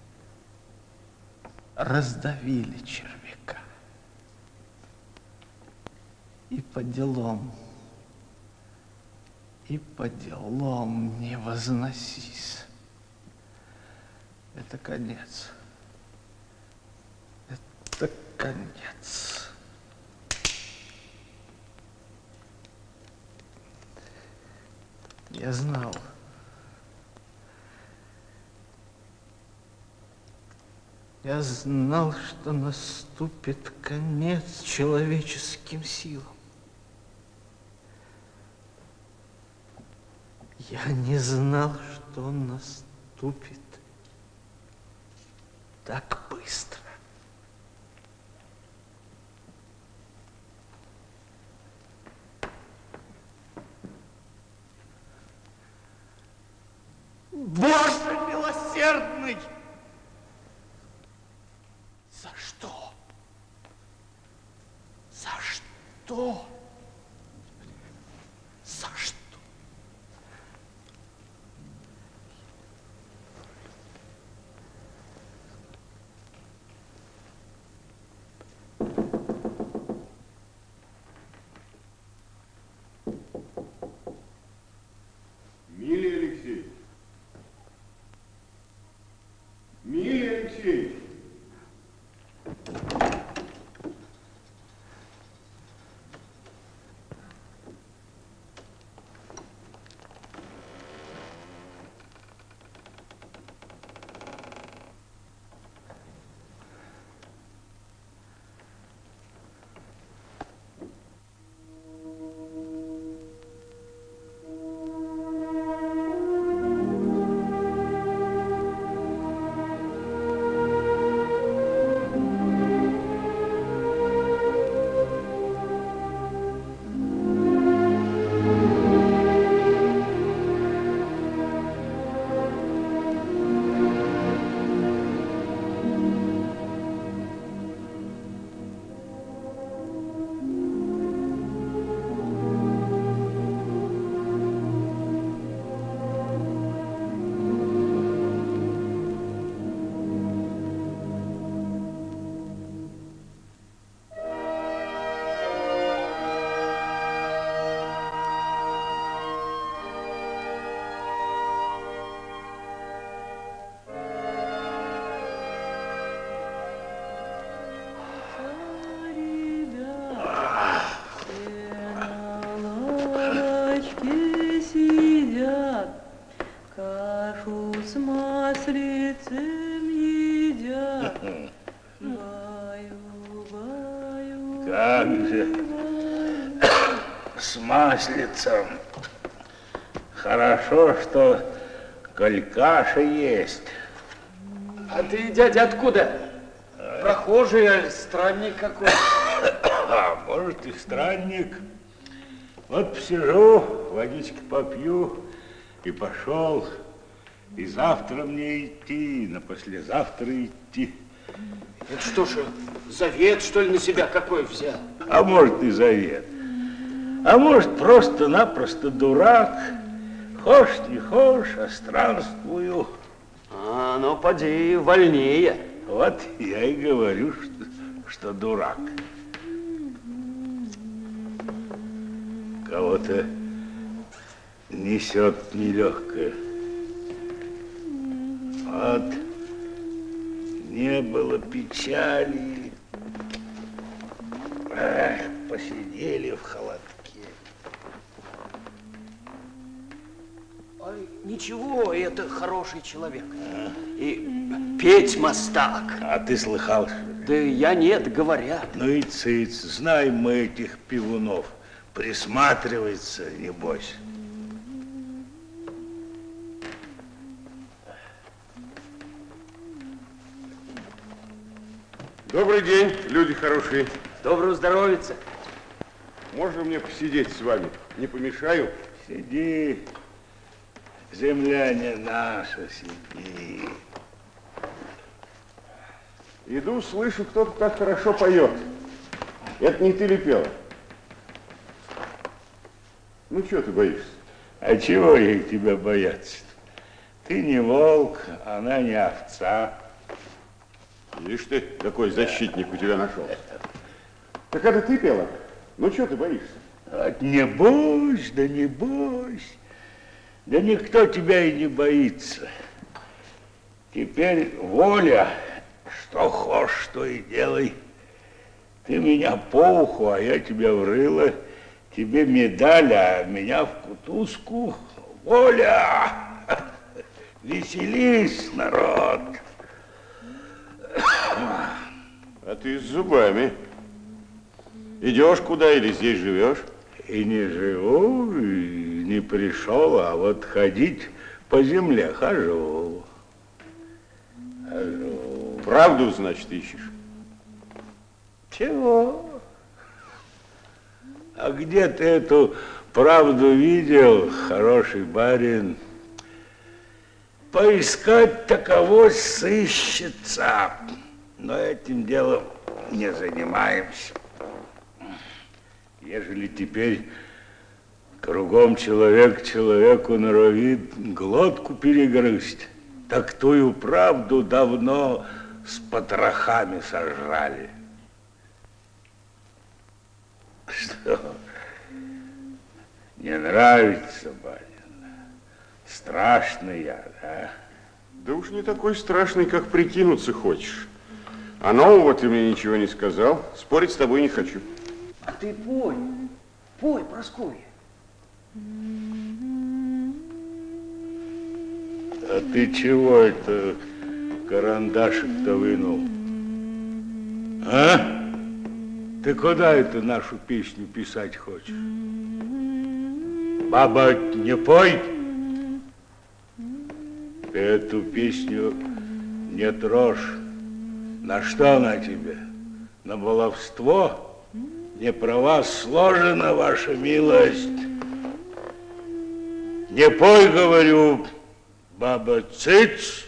раздавили червяка. И по делам, и по делам не возносись. Это конец. Это конец. Я знал. Я знал, что наступит конец человеческим силам. Я не знал, что он наступит так быстро. Боже милосердный! За что? За что? За что? Милий Алексей. Милий Алексей. Как же с маслицем. Хорошо, что коль каша есть. А ты, дядя, откуда? Прохожий, аль странник какой? А может, и странник. Вот посижу, водички попью и пошел. И завтра мне идти, на послезавтра идти. Это что ж, завет, что ли, на себя какой взял? А может, и завет. А может, просто-напросто дурак. Хошь не хошь, а странствую. А, ну поди, вольнее. Вот я и говорю, что, что дурак. Кого-то несет нелегкое. Вот не было печали. Эх, посидели в холодке. Ой, ничего, это хороший человек. А? И петь мастак. А ты слыхал, что ли? Да я нет, говорят. Ну и цыц, знаем мы этих пивунов. Присматривается, небось. Добрый день, люди хорошие. Доброго здоровица. Можно мне посидеть с вами? Не помешаю? Сиди. Земля не наша, сиди. Иду, слышу, кто-то так хорошо поет. Это не ты ли пела? Ну, чего ты боишься? А чего ей тебя бояться? Ты не волк, она не овца. Видишь ты, какой защитник у тебя нашелся. Так это ты пела? Ну, чего ты боишься? Вот не бойся, да не бойся. Да никто тебя и не боится. Теперь воля, что хочешь, то и делай. Ты меня по уху, а я тебя в рыло. Тебе медаль, а меня в кутузку. Воля! Веселись, народ! А ты с зубами. Идешь куда или здесь живешь? И не живу, и не пришел, а вот ходить по земле хожу. Хожу. Правду, значит, ищешь? Чего? А где ты эту правду видел, хороший барин? Поискать таково сыщется, но этим делом не занимаемся. Ежели теперь кругом человек человеку норовит глотку перегрызть, так тую правду давно с потрохами сожрали. Что? Не нравится, барин? Страшный я, да? Да уж не такой страшный, как прикинуться хочешь. А нового ты мне ничего не сказал. Спорить с тобой не хочу. А ты пой, пой, Прасковья. А ты чего это карандашик-то вынул? А? Ты куда это нашу песню писать хочешь? Баба, не пой! Ты эту песню не трожь. На что она тебе? На баловство? Не про вас сложена, ваша милость. Не пой, говорю, баба, цыц.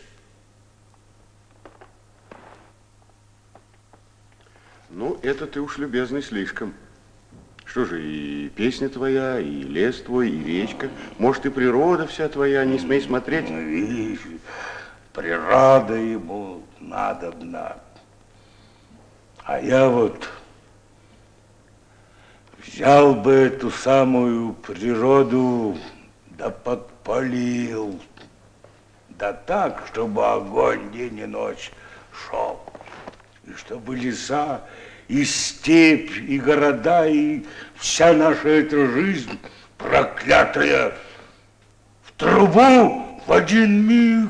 Ну, это ты уж, любезный, слишком. Что же, и песня твоя, и лес твой, и речка. Может, и природа вся твоя, не смей смотреть. Ну, видишь, природа ему надобна. А я вот взял бы эту самую природу, да подпалил. Да так, чтобы огонь день и ночь шел. И чтобы леса, и степь, и города, и вся наша эта жизнь проклятая в трубу в один миг.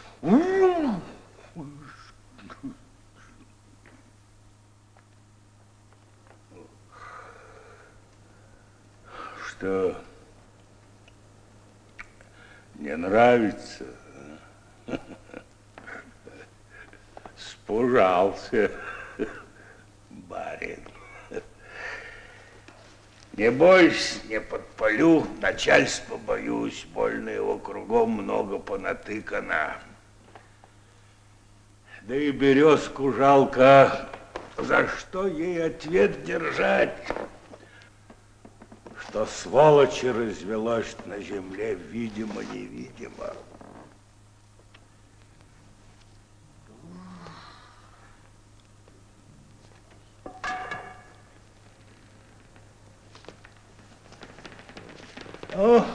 Что, не нравится? Спужался, барин. Не бойся, не подпалю, начальство боюсь, больно его кругом много понатыкано. Да и березку жалко, за что ей ответ держать? Что сволочи развелось на земле, видимо-невидимо. О,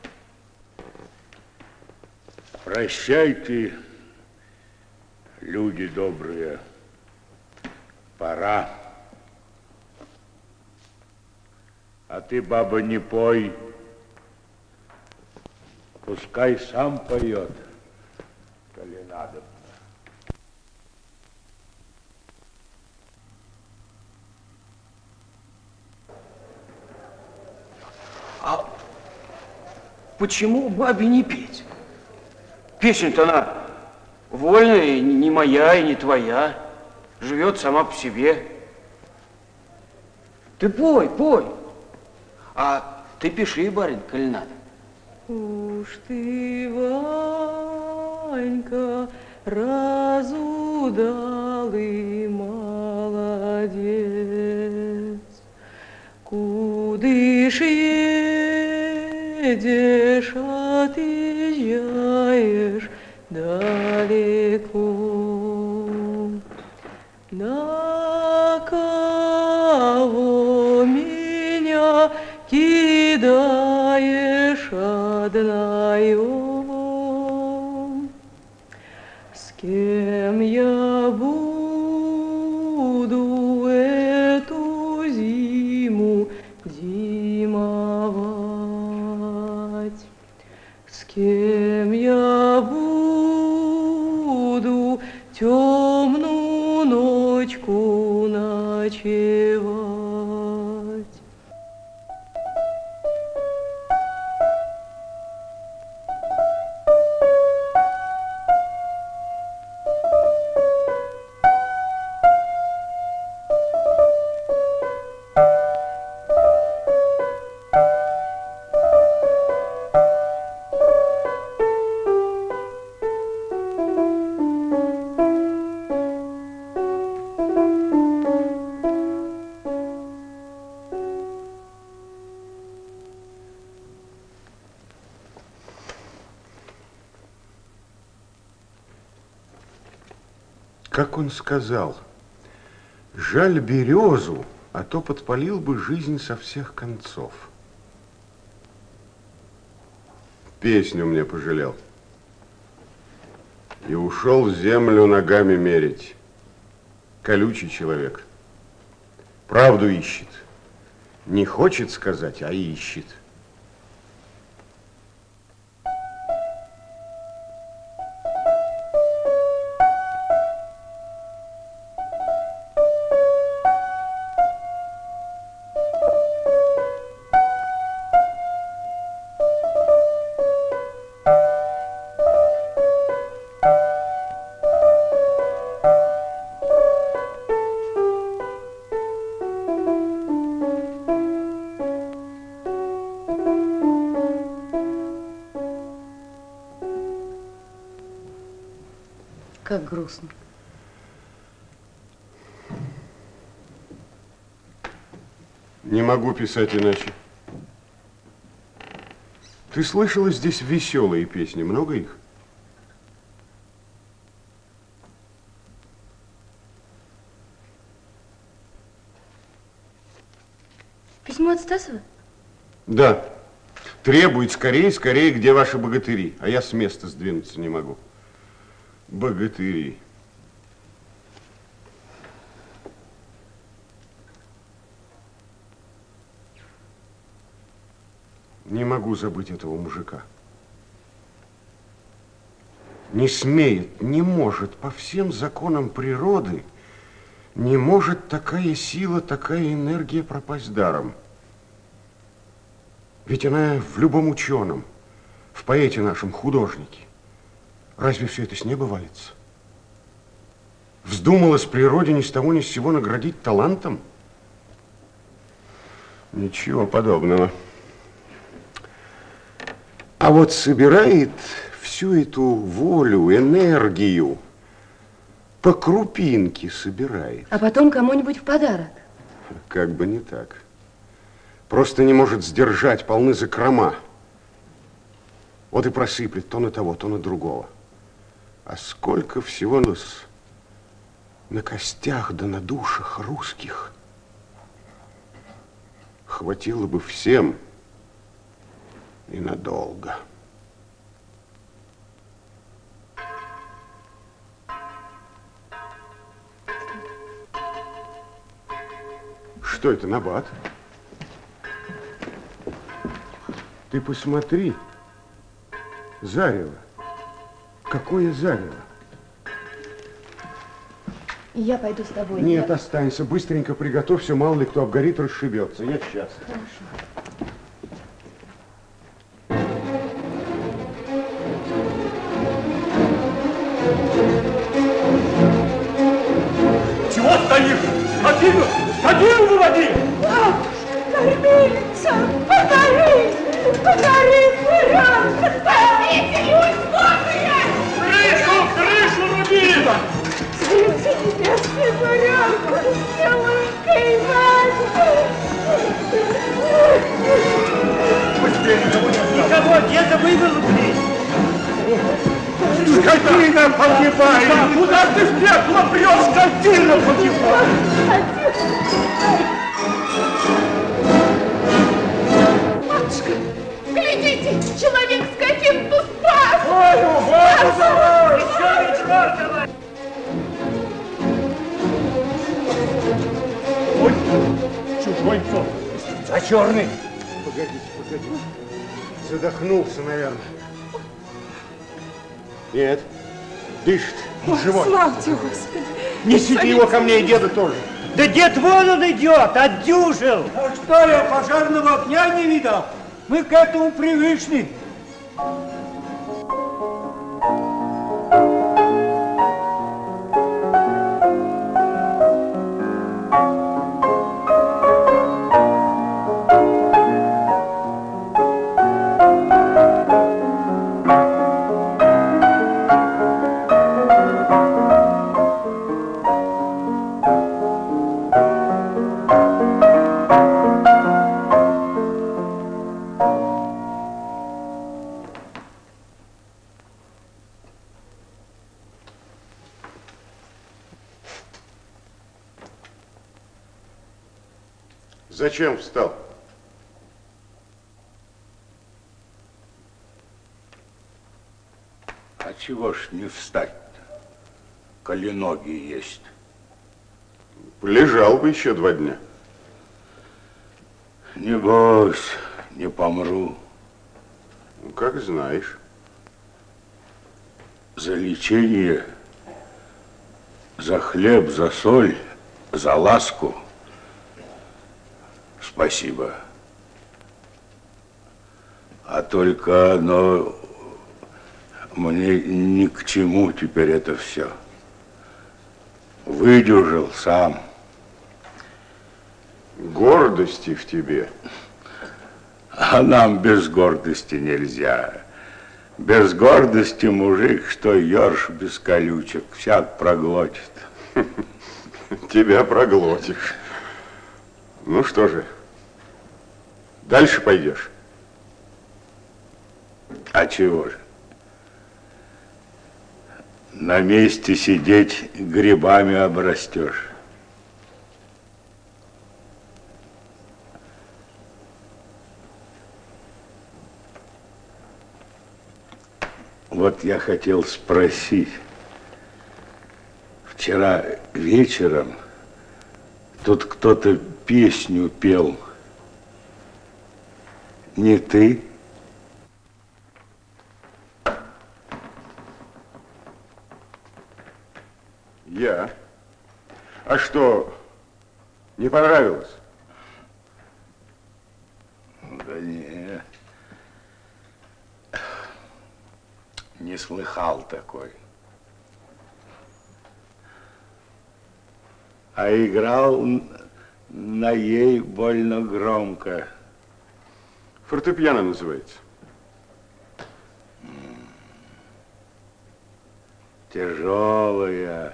прощайте, люди добрые, пора. А ты, баба, не пой, пускай сам поет, коли надо. А почему бабе не петь? Песня-то она вольная, и не моя, и не твоя. Живет сама по себе. Ты пой, пой. А ты пиши, барин, коли надо. уж ты, Ванька, разудалый молодец. Кудыш едешь, отъезжаешь далеко. На кого меня кидаешь однаем? С кем я буду эту зиму зимовать? С кем я буду темную ночку ночевать? Как он сказал, жаль березу, а то подпалил бы жизнь со всех концов. Песню мне пожалел. И ушел землю ногами мерить. Колючий человек. Правду ищет. Не хочет сказать, а ищет. Как грустно. Не могу писать иначе. Ты слышала здесь веселые песни? Много их? Письмо от Стасова? Да. Требует скорее, скорее, где ваши богатыри. А я с места сдвинуться не могу. Богатыри. Не могу забыть этого мужика. Не смеет, не может, по всем законам природы, не может такая сила, такая энергия пропасть даром. Ведь она в любом ученом, в поэте нашем, художнике. Разве все это с неба валится? Вздумалось природе ни с того ни с сего наградить талантом? Ничего подобного. А вот собирает всю эту волю, энергию, по крупинке собирает. А потом кому-нибудь в подарок. Как бы не так. Просто не может сдержать, полны закрома. Вот и просыплет то на того, то на другого. А сколько всего нас на костях да на душах русских. Хватило бы всем и надолго. Что это, набат? Ты посмотри. Зарево. Какое зарево? Я пойду с тобой. Нет, я... останься. Быстренько приготовь все, мало ли кто обгорит, расшибется. Я сейчас. Хорошо. Чего стоишь? Скотину! Скотину выводи! Кормилица! Покорись! Покорись, Мирянка! Спасите, неугодные! Крышу, крышу руби! Святи небесный порядок, Милушка Иван! Никого нет, вы вылупли! Скотина погибает! Куда ты в пекло прешь, скотина погибает! Матушка, глядите, человек с каким-то спас! Ой, угодно! Еще не чертова! Ой, чужой сон. А черный? Погодите, погодите. Задохнулся, наверное. Нет, дышит, живой. Славьте, Господи! Несите его ко мне и деда тоже. Да дед вон он идет, отдюжил. А что я пожарного огня не видал? Мы к этому привычны. Зачем встал? А чего ж не встать-то, коли ноги есть? Лежал бы еще два дня. Не бойся, не помру. Ну, как знаешь. За лечение, за хлеб, за соль, за ласку спасибо. А только оно мне ни к чему теперь это все. Выдержал сам. Гордости в тебе. А нам без гордости нельзя. Без гордости мужик, что ерш без колючек, всяк проглотит. Тебя проглотишь. Ну что же, дальше пойдешь. А чего же? На месте сидеть грибами обрастешь. Вот я хотел спросить. Вчера вечером тут кто-то песню пел. Не ты? Я? А что, не понравилось? Да не. Не слыхал такой. А играл на ей больно громко. Фортепиано называется. Тяжелая.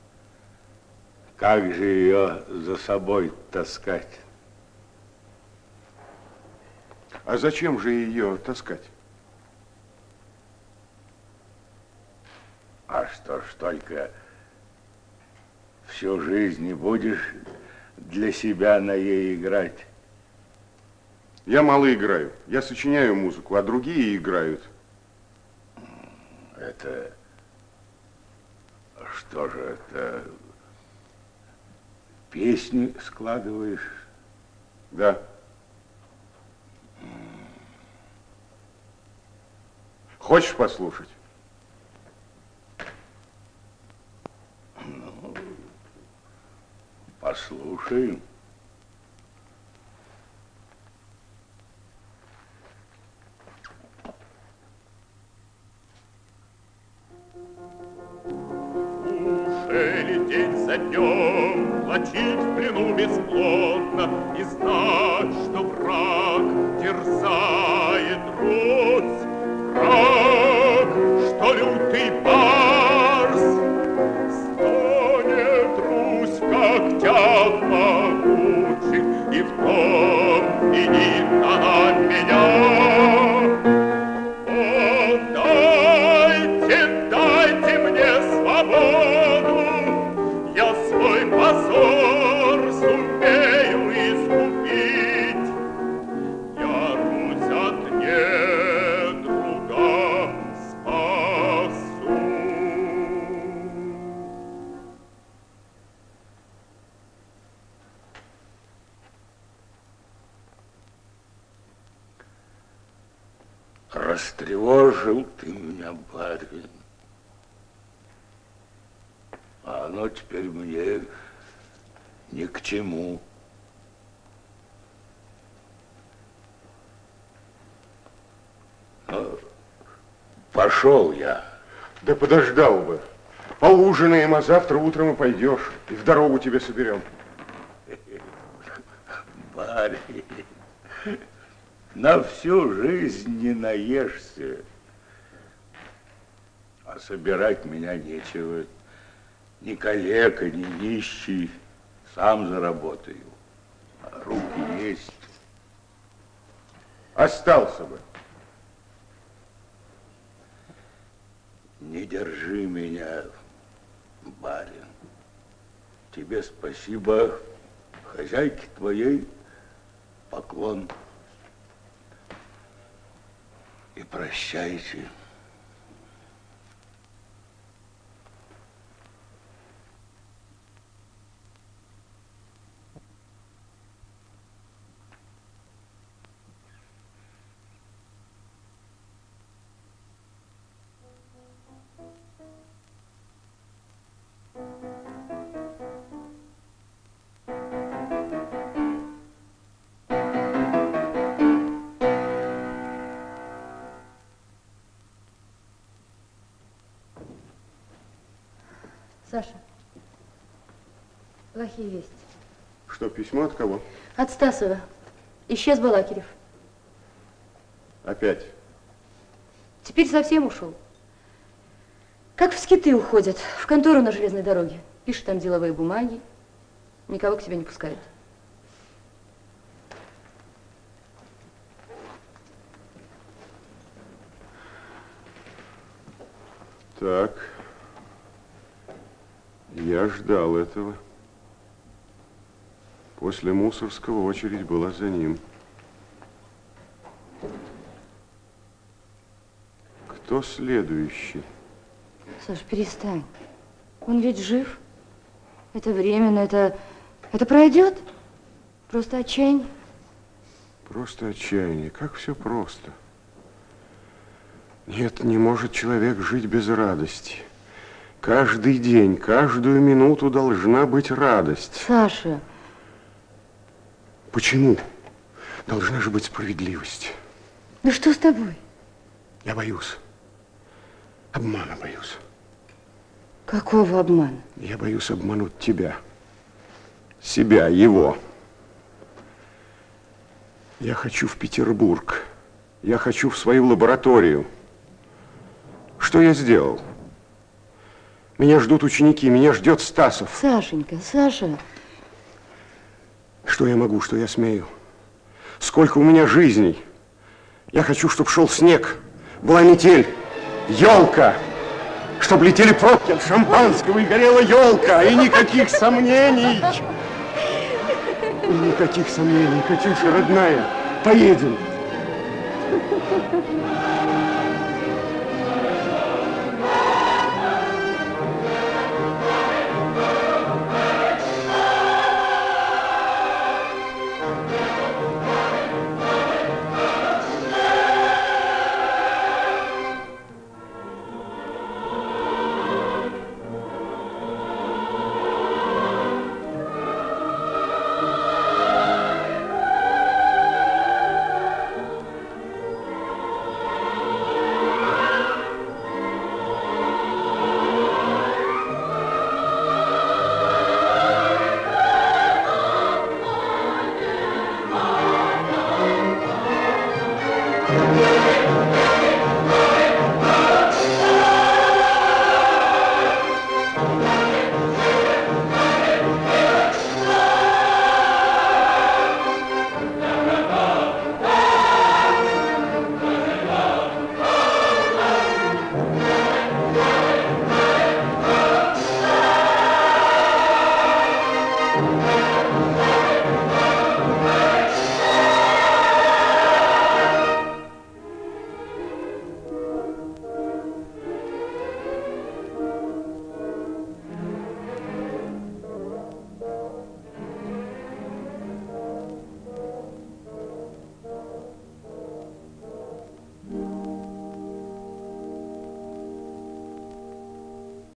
Как же ее за собой таскать? А зачем же ее таскать? А что ж только всю жизнь не будешь для себя на ей играть? Я мало играю. Я сочиняю музыку, а другие играют. Это... Что же это? Песни складываешь? Да. Хочешь послушать? Ну, послушаем. Ушели день за днем, плачет в плену бесплодно, и знать, что враг терзает Русь. Растревожил ты меня, барин. А оно теперь мне ни к чему. Но пошел я. Да подождал бы. Поужинаем, а завтра утром и пойдешь. И в дорогу тебе соберем. Барин, на всю жизнь не наешься. А собирать меня нечего. Ни калека, ни нищий. Сам заработаю. А руки есть. Остался бы. Не держи меня, барин. Тебе спасибо, хозяйке твоей поклон. И прощайте. Саша, плохие вести. Что, письмо от кого? От Стасова. Исчез Балакирев. Опять? Теперь совсем ушел. Как в скиты уходят, в контору на железной дороге. Пишет там деловые бумаги, никого к себе не пускает. Так. Я ждал этого. После Мусорского очередь была за ним. Кто следующий? Саш, перестань. Он ведь жив. Это временно, это, это пройдет. Просто отчаяние. Просто отчаяние. Как все просто. Нет, не может человек жить без радости. Каждый день, каждую минуту должна быть радость. Саша. Почему? Должна же быть справедливость. Да что с тобой? Я боюсь. Обмана боюсь. Какого обмана? Я боюсь обмануть тебя. Себя, его. Я хочу в Петербург. Я хочу в свою лабораторию. Что я сделал? Меня ждут ученики, меня ждет Стасов. Сашенька, Саша. Что я могу, что я смею? Сколько у меня жизней? Я хочу, чтобы шел снег, была метель, елка, чтобы летели пробки от шампанского и горела елка, и никаких сомнений. И никаких сомнений, Катюша, родная, поедем.